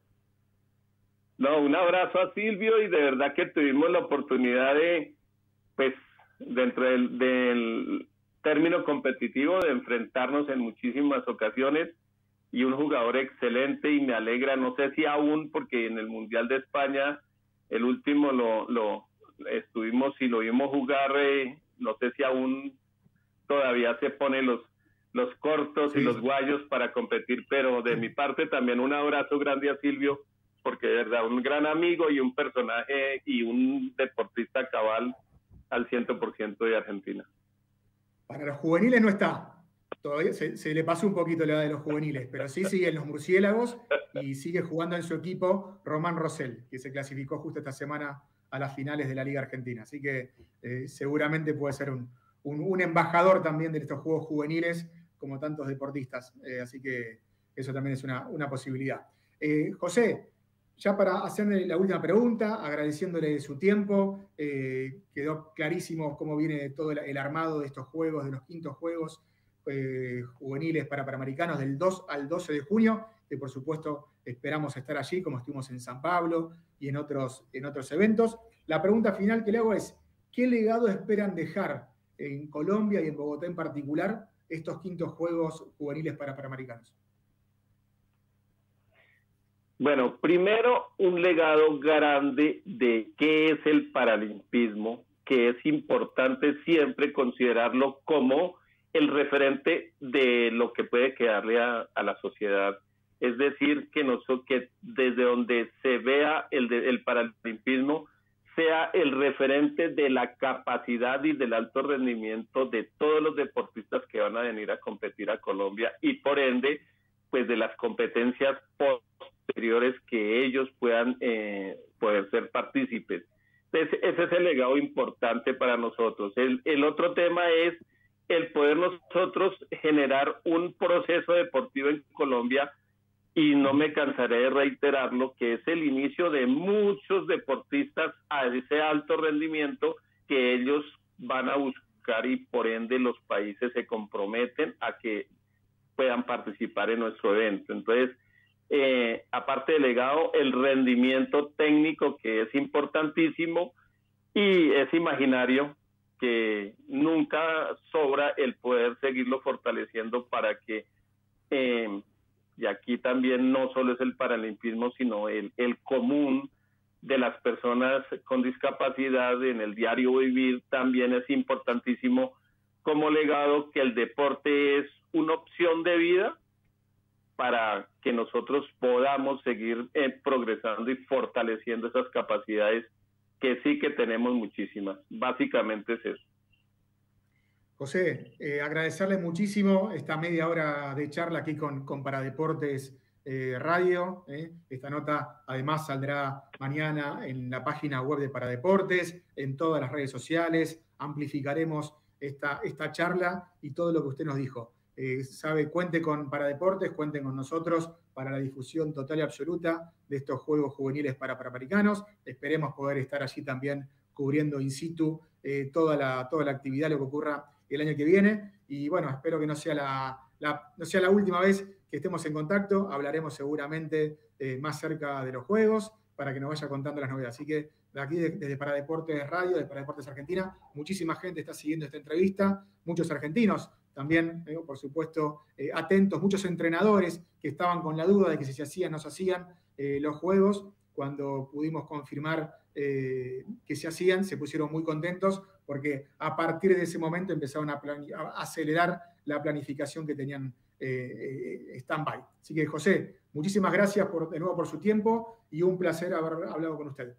No, un abrazo a Silvio, y de verdad que tuvimos la oportunidad de, pues, dentro del, del término competitivo, de enfrentarnos en muchísimas ocasiones, y un jugador excelente, y me alegra, no sé si aún, porque en el Mundial de España, el último lo, lo estuvimos y lo vimos jugar, eh, no sé si aún todavía se pone los, los cortos, sí, y los guayos para competir, pero de mi parte también un abrazo grande a Silvio, porque de verdad un gran amigo y un personaje y un deportista cabal al cien por ciento de Argentina. Para los juveniles no está. Todavía se, se le pasó un poquito la edad de los juveniles, pero sí siguen los murciélagos y sigue jugando en su equipo Román Rosell, que se clasificó justo esta semana a las finales de la Liga Argentina. Así que eh, seguramente puede ser un, un, un embajador también de estos juegos juveniles, como tantos deportistas. Eh, así que eso también es una, una posibilidad. Eh, José, ya para hacerle la última pregunta, agradeciéndole su tiempo, eh, quedó clarísimo cómo viene todo el, el armado de estos juegos, de los quintos juegos eh, juveniles para Panamericanos del dos al doce de junio, que por supuesto esperamos estar allí, como estuvimos en San Pablo y en otros, en otros eventos. La pregunta final que le hago es, ¿qué legado esperan dejar en Colombia y en Bogotá en particular estos quintos juegos juveniles para Panamericanos? Bueno, primero un legado grande de qué es el paralimpismo, que es importante siempre considerarlo como el referente de lo que puede quedarle a, a la sociedad. Es decir, que, nosotros, que desde donde se vea el, de, el paralimpismo sea el referente de la capacidad y del alto rendimiento de todos los deportistas que van a venir a competir a Colombia, y por ende, pues de las competencias posteriores que ellos puedan eh, poder ser partícipes. Entonces, ese es el legado importante para nosotros. El, el otro tema es el poder nosotros generar un proceso deportivo en Colombia, y no me cansaré de reiterarlo, que es el inicio de muchos deportistas a ese alto rendimiento que ellos van a buscar, y por ende los países se comprometen a que puedan participar en nuestro evento. Entonces, eh, aparte del legado, el rendimiento técnico, que es importantísimo, y es imaginario, que nunca sobra el poder seguirlo fortaleciendo para que, eh, y aquí también no solo es el paralimpismo, sino el, el común de las personas con discapacidad en el diario vivir, también es importantísimo como legado, que el deporte es una opción de vida para que nosotros podamos seguir eh, progresando y fortaleciendo esas capacidades, que sí que tenemos muchísimas. Básicamente es eso. José, eh, agradecerle muchísimo esta media hora de charla aquí con, con Paradeportes eh, Radio. Eh. Esta nota además saldrá mañana en la página web de Paradeportes, en todas las redes sociales. Amplificaremos esta, esta charla y todo lo que usted nos dijo. Eh, sabe, cuente con Paradeportes, cuenten con nosotros para la difusión total y absoluta de estos Juegos Juveniles para Panamericanos. Esperemos poder estar allí también cubriendo in situ eh, toda, la, toda la actividad, lo que ocurra el año que viene. Y bueno, espero que no sea la, la, no sea la última vez que estemos en contacto. Hablaremos seguramente eh, más cerca de los Juegos para que nos vaya contando las novedades. Así que de aquí, desde Paradeportes Radio, de Paradeportes Argentina, muchísima gente está siguiendo esta entrevista, muchos argentinos también, eh, por supuesto, eh, atentos, muchos entrenadores que estaban con la duda de que si se hacían o no se hacían eh, los Juegos. Cuando pudimos confirmar eh, que se hacían, se pusieron muy contentos porque a partir de ese momento empezaron a, a acelerar la planificación que tenían eh, eh, stand-by. Así que, José, muchísimas gracias por, de nuevo por su tiempo y un placer haber hablado con usted.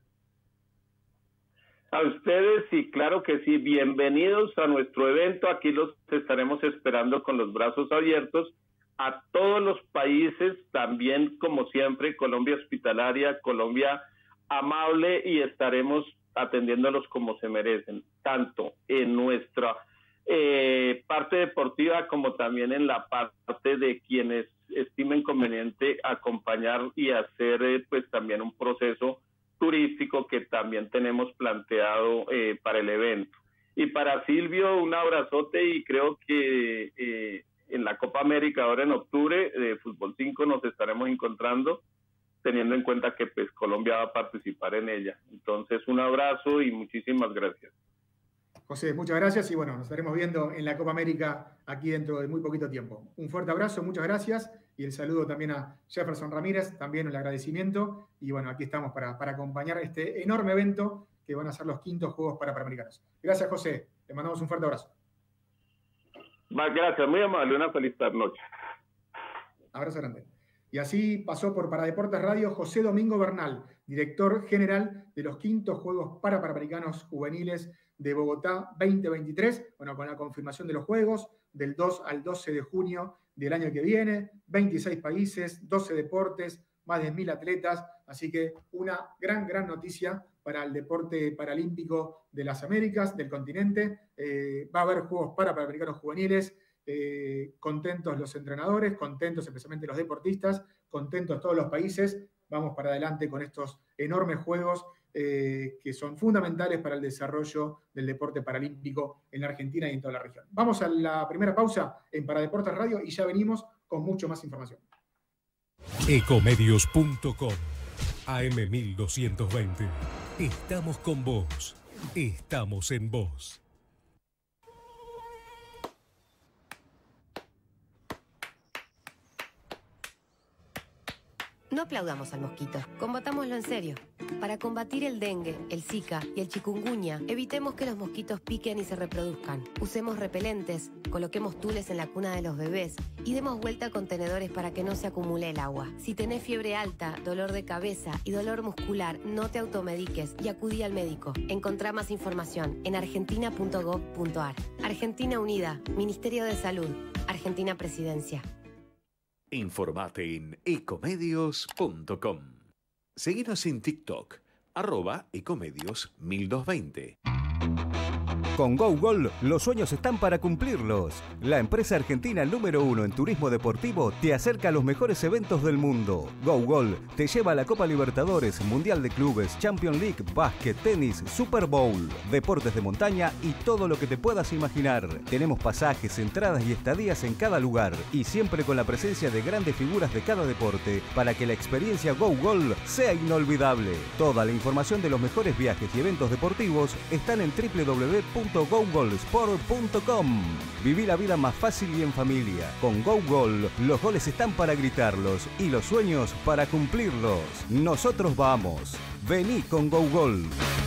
A ustedes, y claro que sí, bienvenidos a nuestro evento. Aquí los estaremos esperando con los brazos abiertos. A todos los países, también como siempre, Colombia hospitalaria, Colombia amable, y estaremos atendiéndolos como se merecen, tanto en nuestra eh, parte deportiva como también en la parte de quienes estimen conveniente acompañar y hacer eh, pues también un proceso turístico que también tenemos planteado eh, para el evento. Y para Silvio, un abrazote, y creo que eh, en la Copa América ahora en octubre de Fútbol cinco nos estaremos encontrando, teniendo en cuenta que pues Colombia va a participar en ella. Entonces, un abrazo y muchísimas gracias. José, muchas gracias, y bueno, nos estaremos viendo en la Copa América aquí dentro de muy poquito tiempo. Un fuerte abrazo, muchas gracias, y el saludo también a Jefferson Ramírez, también el agradecimiento, y bueno, aquí estamos para, para acompañar este enorme evento que van a ser los quintos Juegos Parapanamericanos. Gracias, José, te mandamos un fuerte abrazo. Gracias, muy amable, una feliz noche. Abrazo grande. Y así pasó por Paradeportes Radio José Domingo Bernal, director general de los quintos Juegos Parapanamericanos Juveniles de Bogotá veinte veintitrés, bueno, con la confirmación de los Juegos del dos al doce de junio del año que viene, veintiséis países, doce deportes, más de mil atletas, así que una gran, gran noticia para el deporte paralímpico de las Américas, del continente. Eh, va a haber Juegos Parapanamericanos Juveniles, eh, contentos los entrenadores, contentos especialmente los deportistas, contentos todos los países. Vamos para adelante con estos enormes Juegos eh, que son fundamentales para el desarrollo del deporte paralímpico en la Argentina y en toda la región. Vamos a la primera pausa en Paradeportes Radio y ya venimos con mucho más información. Ecomedios punto com, A M mil doscientos veinte. Estamos con vos. Estamos en vos. No aplaudamos al mosquito, combatámoslo en serio. Para combatir el dengue, el zika y el chikungunya, evitemos que los mosquitos piquen y se reproduzcan. Usemos repelentes, coloquemos tules en la cuna de los bebés y demos vuelta a contenedores para que no se acumule el agua. Si tenés fiebre alta, dolor de cabeza y dolor muscular, no te automediques y acudí al médico. Encontrá más información en argentina punto gov punto ar. Argentina Unida, Ministerio de Salud, Argentina Presidencia. Informate en ecomedios punto com. Seguinos en TikTok, arroba ecomedios mil doscientos veinte. Con GoGol, los sueños están para cumplirlos. La empresa argentina número uno en turismo deportivo te acerca a los mejores eventos del mundo. GoGol te lleva a la Copa Libertadores, Mundial de Clubes, Champions League, básquet, tenis, Super Bowl, deportes de montaña y todo lo que te puedas imaginar. Tenemos pasajes, entradas y estadías en cada lugar y siempre con la presencia de grandes figuras de cada deporte para que la experiencia GoGol sea inolvidable. Toda la información de los mejores viajes y eventos deportivos están en doble u doble u doble u punto gogolsport punto com. Viví la vida más fácil y en familia. Con GoGol, los goles están para gritarlos y los sueños para cumplirlos. Nosotros vamos. Vení con GoGol.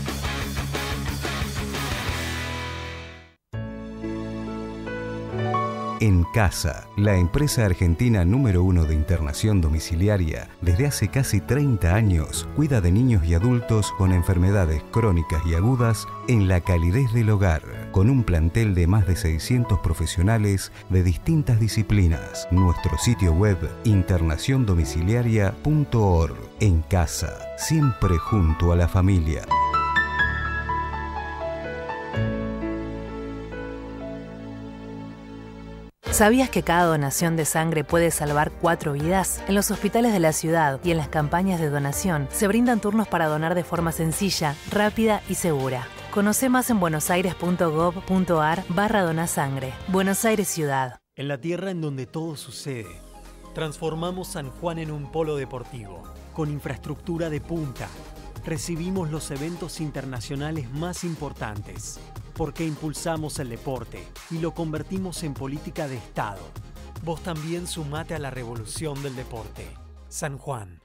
En Casa, la empresa argentina número uno de internación domiciliaria, desde hace casi treinta años, cuida de niños y adultos con enfermedades crónicas y agudas en la calidez del hogar, con un plantel de más de seiscientos profesionales de distintas disciplinas. Nuestro sitio web, internación domiciliaria punto org. En Casa, siempre junto a la familia. ¿Sabías que cada donación de sangre puede salvar cuatro vidas? En los hospitales de la ciudad y en las campañas de donación se brindan turnos para donar de forma sencilla, rápida y segura. Conoce más en buenosaires.gov.ar barra donasangre. Buenos Aires Ciudad. En la tierra en donde todo sucede, transformamos San Juan en un polo deportivo, con infraestructura de punta. Recibimos los eventos internacionales más importantes, porque impulsamos el deporte y lo convertimos en política de Estado. Vos también sumate a la revolución del deporte. San Juan.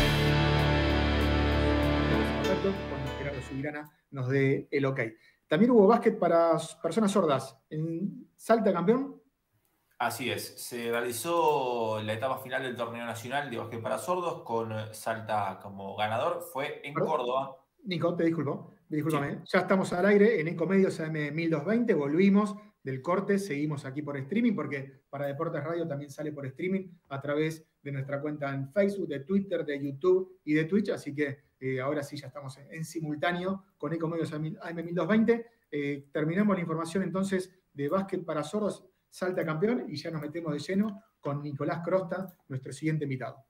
Cuando Gerardo Subirana nos dé el ok. También hubo básquet para personas sordas en Salta, campeón. Así es, se realizó la etapa final del torneo nacional de básquet para sordos con Salta como ganador. Fue en ¿Perdón? Córdoba. Nico, te disculpo, discúlpame. Sí. Ya estamos al aire en Ecomedios A M mil doscientos veinte, volvimos del corte, seguimos aquí por streaming, porque para Deportes Radio también sale por streaming a través de nuestra cuenta en Facebook, de Twitter, de YouTube y de Twitch, así que eh, ahora sí ya estamos en, en simultáneo con Ecomedios A M mil doscientos veinte. Eh, terminamos la información entonces de básquet para sordos, Salta campeón, y ya nos metemos de lleno con Nicolás Crosta, nuestro siguiente invitado.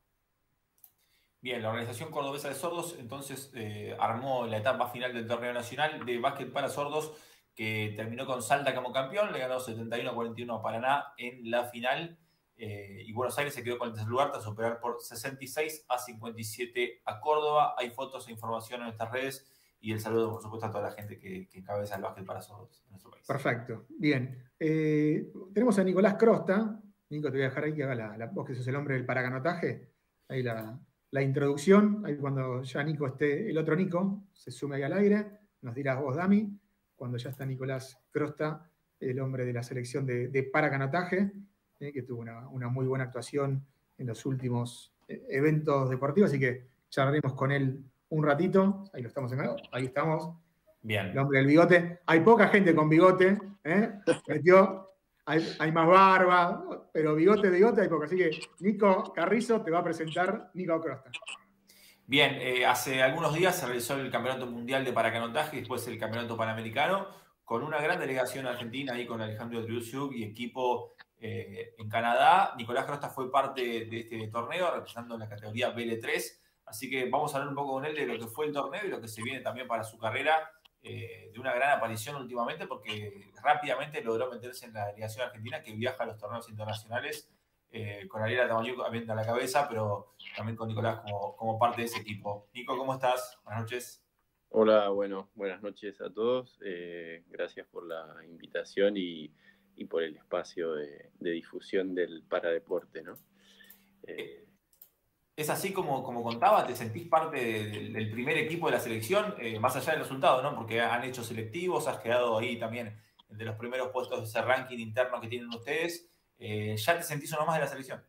Bien, la Organización Cordobesa de Sordos entonces eh, armó la etapa final del torneo nacional de básquet para sordos, que terminó con Salta como campeón, le ganó setenta y uno a cuarenta y uno a Paraná en la final, eh, y Buenos Aires se quedó con el tercer lugar tras superar por sesenta y seis a cincuenta y siete a Córdoba. Hay fotos e información en nuestras redes, y el saludo, por supuesto, a toda la gente que, que encabeza el básquet para sordos en nuestro país. Perfecto, bien. Eh, tenemos a Nicolás Crosta. Nico, te voy a dejar ahí que haga la, la vos que sos el hombre del paracanotaje, ahí la... la introducción, ahí cuando ya Nico esté, el otro Nico, se sume ahí al aire, nos dirás vos, Dami, cuando ya está Nicolás Crosta, el hombre de la selección de, de paracanotaje, eh, que tuvo una, una muy buena actuación en los últimos eh, eventos deportivos, así que charlaremos con él un ratito. Ahí lo estamos en ahí estamos. Bien. El hombre del bigote. Hay poca gente con bigote, ¿eh? Metió, hay, hay más barba, pero bigote, bigote hay poco. Así que Nico Carrizo te va a presentar Nico Crosta. Bien, eh, hace algunos días se realizó el Campeonato Mundial de Paracanotaje y después el Campeonato Panamericano, con una gran delegación argentina ahí con Alejandro Triusuk y equipo eh, en Canadá. Nicolás Crosta fue parte de este torneo representando la categoría B L tres, así que vamos a hablar un poco con él de lo que fue el torneo y lo que se viene también para su carrera, eh, de una gran aparición últimamente, porque rápidamente logró meterse en la delegación argentina que viaja a los torneos internacionales, eh, con Ariela Tamañuc a la cabeza, pero también con Nicolás como, como parte de ese equipo. Nico, ¿cómo estás? Buenas noches. Hola, bueno, buenas noches a todos. Eh, gracias por la invitación y, y por el espacio de, de difusión del paradeporte, ¿no? Eh, Es así como, como contaba, ¿te sentís parte del, del primer equipo de la selección, eh, más allá del resultado, ¿no? Porque han hecho selectivos, has quedado ahí también entre los primeros puestos de ese ranking interno que tienen ustedes. Eh, ¿Ya te sentís uno más de la selección?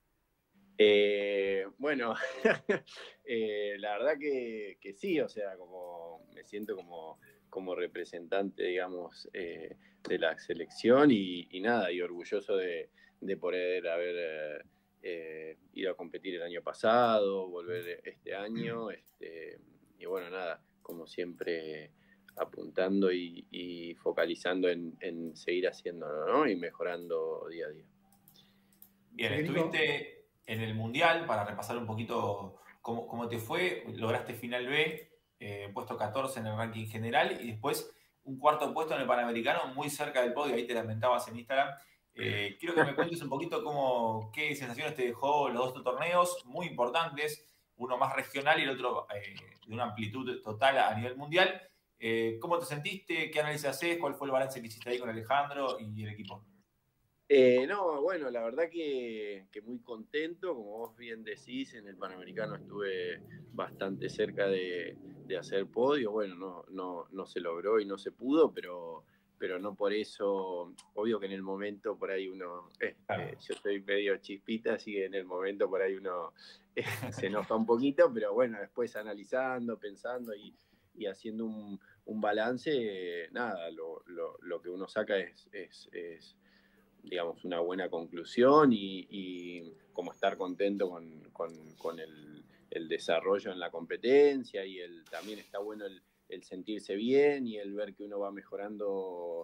Eh, bueno, eh, la verdad que, que sí, o sea, como me siento como, como representante, digamos, eh, de la selección y, y nada, y orgulloso de, de poder haber eh, eh, ido a competir el año pasado, volver este año, este, y bueno, nada, como siempre apuntando y, y focalizando en, en seguir haciéndolo, ¿no? Y mejorando día a día. Bien, estuviste en el Mundial, para repasar un poquito cómo, cómo te fue, lograste final B, eh, puesto catorce en el ranking general, y después un cuarto puesto en el Panamericano, muy cerca del podio, ahí te lamentabas en Instagram. Eh, quiero que me cuentes un poquito cómo, qué sensaciones te dejó los dos torneos, muy importantes, uno más regional y el otro eh, de una amplitud total a nivel mundial. Eh, ¿Cómo te sentiste? ¿Qué análisis haces? ¿Cuál fue el balance que hiciste ahí con Alejandro y el equipo? Eh, no, bueno, la verdad que, que muy contento, como vos bien decís, en el Panamericano estuve bastante cerca de, de hacer podio, bueno, no, no, no se logró y no se pudo, pero, pero no por eso, obvio que en el momento por ahí uno, eh, eh, yo soy medio chispita, así que en el momento por ahí uno eh, se enoja un poquito, pero bueno, después analizando, pensando y, y haciendo un, un balance, eh, nada, lo, lo, lo que uno saca es... es, es digamos, una buena conclusión y, y como estar contento con, con, con el, el desarrollo en la competencia y el, también está bueno el, el sentirse bien y el ver que uno va mejorando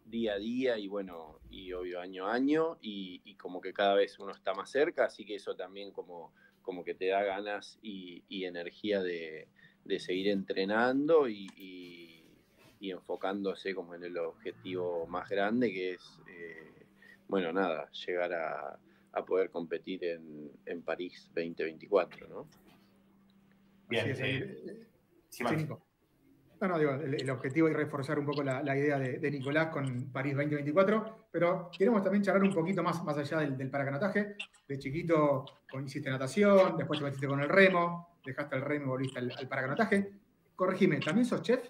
día a día y bueno, y obvio año a año, y, y como que cada vez uno está más cerca, así que eso también como, como que te da ganas y, y energía de, de seguir entrenando y, y, y enfocándose como en el objetivo más grande, que es, eh, bueno, nada, llegar a, a poder competir en, en París veinte veinticuatro, ¿no? Bien, sí, eh, sí, Nico. No, no, digo, el, el objetivo es reforzar un poco la, la idea de, de Nicolás con París veinte veinticuatro, pero queremos también charlar un poquito más, más allá del, del paracanotaje. De chiquito hiciste natación, después te metiste con el remo, dejaste el remo y volviste al, al paracanotaje. Corregime, ¿también sos chef?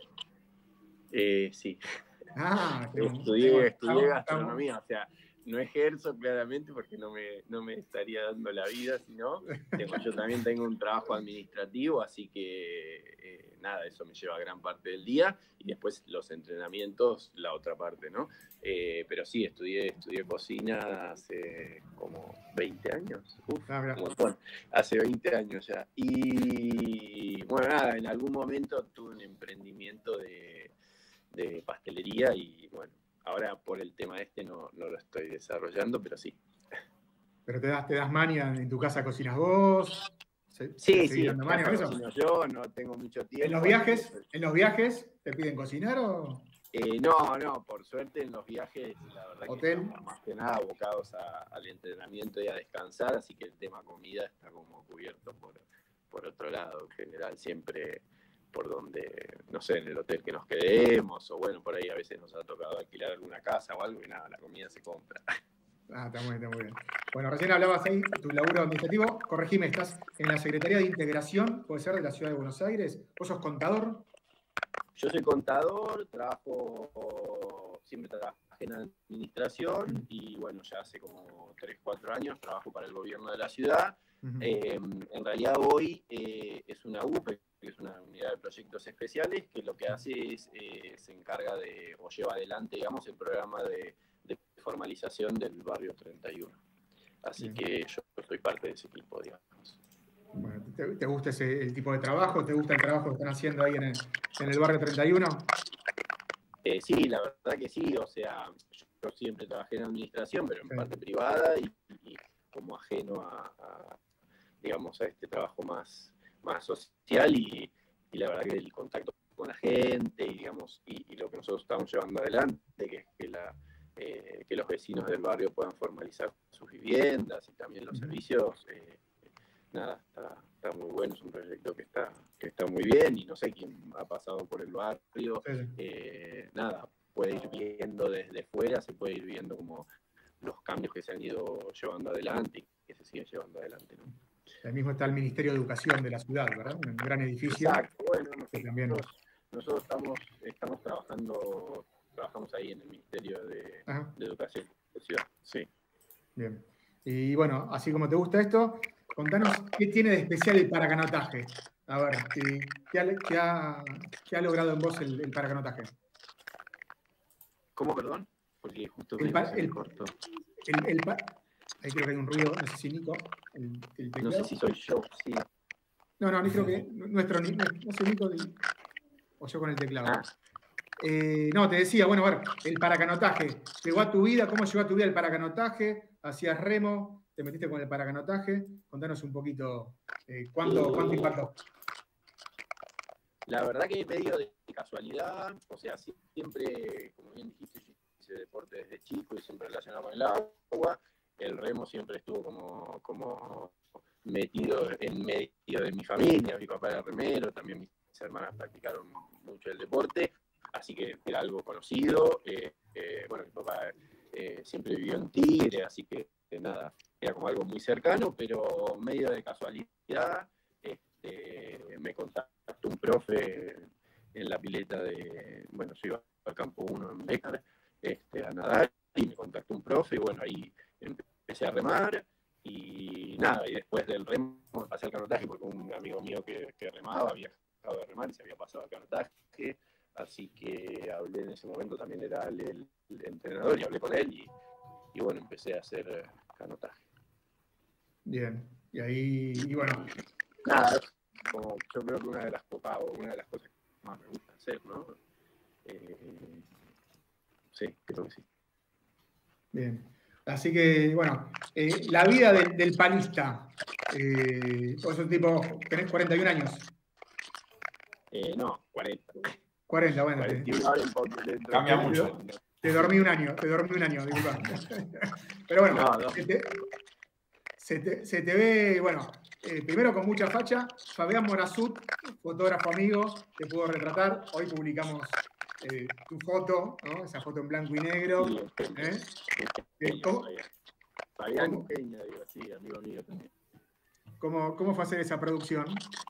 Eh, sí. Ah, estudié, estudié gastronomía, o sea, no ejerzo claramente porque no me, no me estaría dando la vida, sino tengo, yo también tengo un trabajo administrativo, así que eh, nada, eso me lleva gran parte del día y después los entrenamientos, la otra parte, ¿no? Eh, pero sí, estudié, estudié cocina hace como veinte años, uf, ah, como, bueno, hace veinte años ya. Y bueno, nada, en algún momento tuve un emprendimiento de, de pastelería y bueno, ahora por el tema este no, no lo estoy desarrollando, pero sí. ¿Pero te das, te das maña? ¿En tu casa cocinas vos? ¿Se, sí, sí, dando maña con eso? Cocino yo, no tengo mucho tiempo. ¿En los viajes, ¿en los viajes te piden cocinar o...? Eh, no, no, por suerte en los viajes, la verdad ¿Hotel? que estamos más que nada abocados a, al entrenamiento y a descansar, así que el tema comida está como cubierto por, por otro lado, en general siempre por donde, no sé, en el hotel que nos quedemos, o bueno, por ahí a veces nos ha tocado alquilar alguna casa o algo y nada, la comida se compra. Ah, está muy bien, está muy bien. Bueno, recién hablabas ahí de tu laburo administrativo, corregime, estás en la Secretaría de Integración, puede ser, de la Ciudad de Buenos Aires, ¿vos sos contador? Yo soy contador, trabajo, siempre trabajé en administración y bueno, ya hace como tres, cuatro años trabajo para el gobierno de la ciudad. Uh-huh. eh, en realidad hoy eh, es una U P E, que es una unidad de proyectos especiales, que lo que hace es, eh, se encarga de, o lleva adelante, digamos, el programa de, de formalización del barrio treinta y uno. Así uh-huh. que yo soy parte de ese equipo, digamos. Bueno, ¿te, ¿te gusta ese, el tipo de trabajo? ¿Te gusta el trabajo que están haciendo ahí en el, en el barrio treinta y uno? Eh, sí, la verdad que sí. O sea, yo siempre trabajé en administración, pero en sí. parte privada y, y como ajeno a, a, digamos, a este trabajo más, más social y, y la verdad que el contacto con la gente y, digamos, y, y lo que nosotros estamos llevando adelante, que es que, la, eh, que los vecinos del barrio puedan formalizar sus viviendas y también los uh-huh. servicios. Eh, Nada, está, está muy bueno, es un proyecto que está, que está muy bien y no sé quién ha pasado por el barrio, sí. eh, nada, puede ir viendo desde fuera, se puede ir viendo como los cambios que se han ido llevando adelante y que se siguen llevando adelante, ¿no? Ahí mismo está el Ministerio de Educación de la ciudad, ¿verdad? Un gran edificio. Exacto, bueno, nosotros, también... nosotros estamos, estamos trabajando, trabajamos ahí en el Ministerio de, de Educación de la ciudad, sí. Bien, y bueno, así como te gusta esto, contanos qué tiene de especial el paracanotaje. A ver, ¿qué, qué, ha, qué, ha, ¿qué ha logrado en vos el, el paracanotaje? ¿Cómo, perdón? Porque justo el, pa, el, corto. El, el pa, ahí creo que hay un ruido, no sé si Nico. El, el no sé si soy yo, sí. No, no, ni creo que nuestro, no sé, Nico, o yo con el teclado. Ah. Eh, no, te decía, bueno, a ver, el paracanotaje. ¿Llegó a tu vida? ¿Cómo llegó a tu vida el paracanotaje? ¿Hacías remo? ¿Te metiste con el paracanotaje? Contanos un poquito eh, ¿cuánto, ¿cuánto impactó? La verdad que medio de casualidad, o sea, siempre, como bien dijiste, yo hice deporte desde chico y siempre relacionado con el agua. El remo siempre estuvo como, como metido en medio de mi familia. Mi papá era remero, también mis hermanas practicaron mucho el deporte, así que era algo conocido. Eh, eh, bueno, mi papá eh, siempre vivió en Tigre, así que eh, nada, era como algo muy cercano, pero medio de casualidad este, me contactó un profe en la pileta de, bueno, yo iba al campo uno en Bécar este, a nadar y me contactó un profe y bueno, ahí empecé a remar y nada, y después del remo me pasé al canotaje porque un amigo mío que, que remaba había dejado de remar y se había pasado al canotaje, así que hablé en ese momento, también era el, el, el entrenador y hablé con él y, y bueno, empecé a hacer canotaje. Bien, y ahí, y bueno. Nada, como yo creo que una de las cosas, o una de las cosas que más me gusta hacer, ¿no? Eh, sí, creo que sí. Bien. Así que, bueno, eh, la vida del, del panista. Eh, vos sos tipo, tenés cuarenta y un años. Eh, no, cuarenta. cuarenta, bueno. cuarenta y uno, Te, ahora un poco dentro. Cambia te, mucho. te dormí un año, te dormí un año, disculpa. Pero bueno, No, no. Se, te, se, te, se te ve, bueno, eh, primero con mucha facha. Fabián Morazut, fotógrafo amigo, te pudo retratar. Hoy publicamos eh, tu foto, ¿no? Esa foto en blanco y negro. Sí, ¿eh? Peña, ¿Cómo, Fabián cómo, Peña, digo, sí, amigo mío también. ¿cómo, ¿Cómo fue hacer esa producción?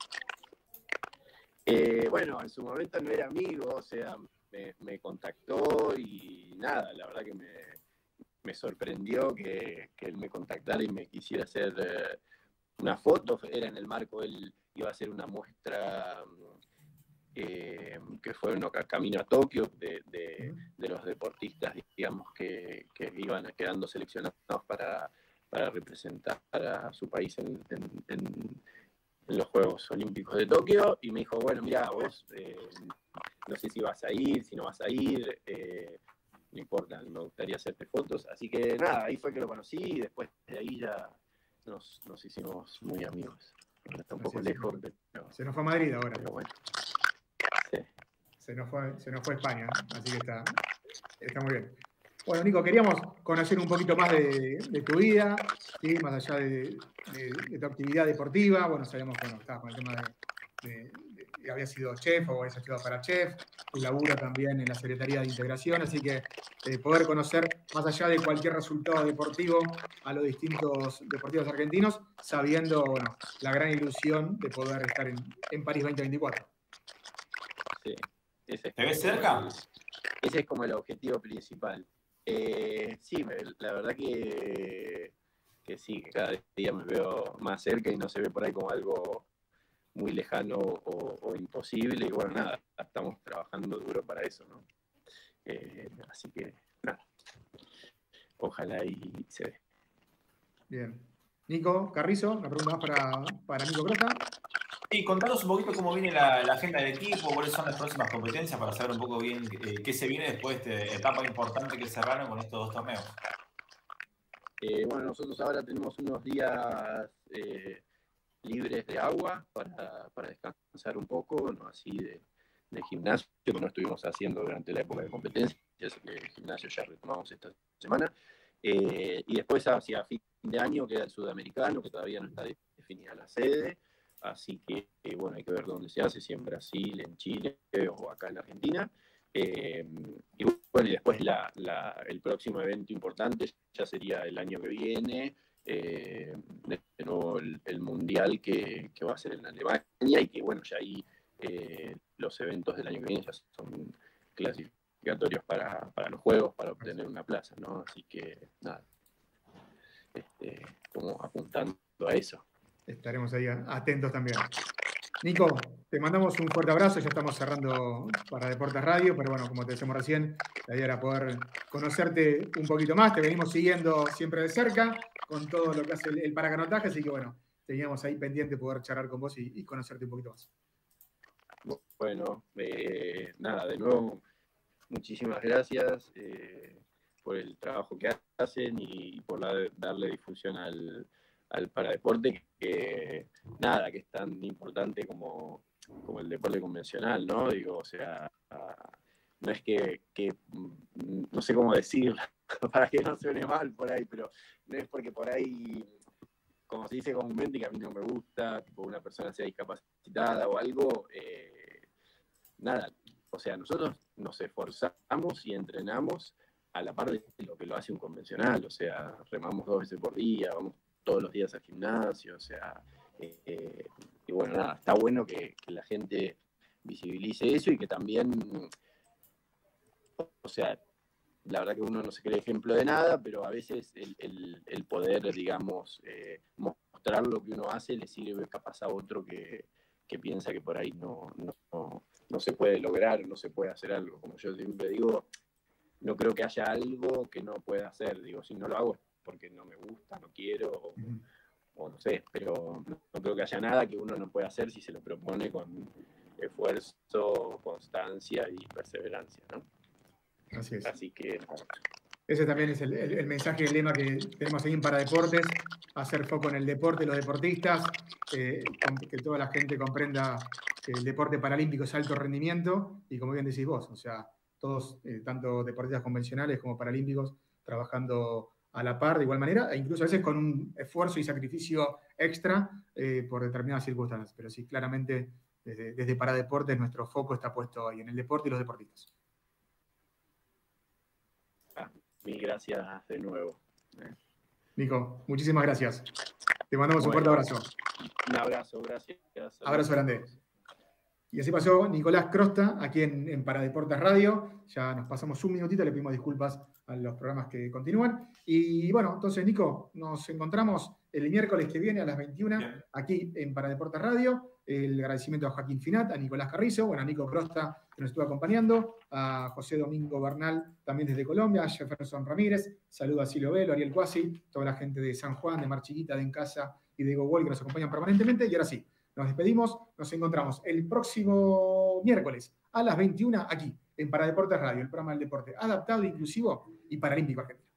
Eh, bueno, en su momento no era amigo, o sea, me, me contactó y nada, la verdad que me, me sorprendió que, que él me contactara y me quisiera hacer eh, una foto. Era en el marco, él iba a hacer una muestra eh, que fue un camino a Tokio de, de, de los deportistas, digamos, que, que iban quedando seleccionados para, para representar a su país en, en, en en los Juegos Olímpicos de Tokio, y me dijo, bueno, mira, vos eh, no sé si vas a ir, si no vas a ir, eh, no importa, me gustaría hacerte fotos. Así que nada, ahí fue que lo conocí, y después de ahí ya nos, nos hicimos muy amigos. Está un poco Así es, lejos, pero, se nos fue a Madrid ahora. pero bueno. Sí. Se nos fue, se nos fue a España, así que está, está muy bien. Bueno, Nico, queríamos conocer un poquito más de, de tu vida, ¿sí? Más allá de, de, de tu actividad deportiva. Bueno, sabíamos que bueno, estabas con el tema de, de, de, de habías sido chef o habías estudiado para chef, tu laburo también en la Secretaría de Integración, así que eh, poder conocer, más allá de cualquier resultado deportivo, a los distintos deportivos argentinos, sabiendo, bueno, la gran ilusión de poder estar en, en París veinte veinticuatro. Sí. Ese es ¿Te ves como cerca? el- ese es como el objetivo principal. Eh, sí, me- la verdad que, que sí, que cada día me veo más cerca y no se ve por ahí como algo muy lejano o, o imposible. Y bueno, nada, estamos trabajando duro para eso, ¿no? Eh, así que, nada, ojalá y se dé. Bien. Nico Carrizo, una pregunta más para, para Nico Crosta. Sí, contanos un poquito cómo viene la, la agenda del equipo, cuáles son las próximas competencias para saber un poco bien eh, qué se viene después de esta etapa importante que cerraron con estos dos torneos. Eh, bueno, nosotros ahora tenemos unos días eh, libres de agua para, para descansar un poco, ¿no? Así de, de gimnasio, que no estuvimos haciendo durante la época de competencia, así que el gimnasio ya retomamos esta semana. Eh, y después hacia fin de año queda el sudamericano, que todavía no está definida la sede, así que eh, bueno, hay que ver dónde se hace, si en Brasil, en Chile o acá en Argentina. Eh, y bueno, y después la, la, el próximo evento importante ya sería el año que viene, eh, de nuevo el, el mundial que, que va a ser en Alemania, y que bueno, ya ahí eh, los eventos del año que viene ya son clasificatorios para, para los juegos, para obtener una plaza, ¿no? Así que nada, este, como apuntando a eso. Estaremos ahí atentos también. Nico, te mandamos un fuerte abrazo, ya estamos cerrando para Deportes Radio, pero bueno, como te decíamos recién, la idea era poder conocerte un poquito más, te venimos siguiendo siempre de cerca con todo lo que hace el, el paracanotaje, así que bueno, teníamos ahí pendiente poder charlar con vos y, y conocerte un poquito más. Bueno, eh, nada, de nuevo, muchísimas gracias eh, por el trabajo que hacen y por la, darle difusión al, al paradeporte, que nada, que es tan importante como, como el deporte convencional, ¿no? Digo, o sea, no es que, que no sé cómo decirlo, para que no suene mal por ahí, pero no es porque por ahí, como se dice comúnmente, que a mí no me gusta, tipo una persona sea discapacitada o algo, eh, nada, o sea, nosotros nos esforzamos y entrenamos a la par de lo que lo hace un convencional, o sea, remamos dos veces por día, vamos todos los días al gimnasio, o sea, eh, y bueno, nada, está bueno que, que la gente visibilice eso y que también, o sea, la verdad que uno no se cree ejemplo de nada, pero a veces el, el, el poder, digamos, eh, mostrar lo que uno hace le sirve capaz a otro que, que piensa que por ahí no, no, no, no se puede lograr, no se puede hacer algo. Como yo siempre digo, no creo que haya algo que no pueda hacer. Digo, si no lo hago es porque no me gusta, no quiero, o, o no sé, pero no, no creo que haya nada que uno no pueda hacer si se lo propone con esfuerzo, constancia y perseverancia, ¿no? Así es. Así que... Ese también es el, el, el mensaje, el lema que tenemos ahí en Paradeportes, hacer foco en el deporte, los deportistas, eh, que toda la gente comprenda que el deporte paralímpico es alto rendimiento y como bien decís vos, o sea, todos, eh, tanto deportistas convencionales como paralímpicos, trabajando a la par de igual manera, e incluso a veces con un esfuerzo y sacrificio extra eh, por determinadas circunstancias. Pero sí, claramente desde, desde Paradeportes nuestro foco está puesto ahí en el deporte y los deportistas. Mil gracias de nuevo. Nico, muchísimas gracias. Te mandamos Bueno, un fuerte abrazo. Un abrazo, gracias. Abrazo grande. Y así pasó Nicolás Crosta aquí en, en Paradeportes Radio. Ya nos pasamos un minutito, le pedimos disculpas a los programas que continúan. Y bueno, entonces Nico, nos encontramos el miércoles que viene a las veintiuna Bien. Aquí en Paradeportes Radio. El agradecimiento a Joaquín Finat, a Nicolás Carrizo, bueno, a Nico Crosta que nos estuvo acompañando, a José Domingo Bernal también desde Colombia, a Jefferson Ramírez, saludo a Silvio Velo, a Ariel Cuasi, toda la gente de San Juan, de Mar Chiquita, de En Casa y de Gogol que nos acompañan permanentemente. Y ahora sí, nos despedimos, nos encontramos el próximo miércoles a las veintiuna aquí en Paradeportes Radio, el programa del deporte adaptado, inclusivo y paralímpico argentino.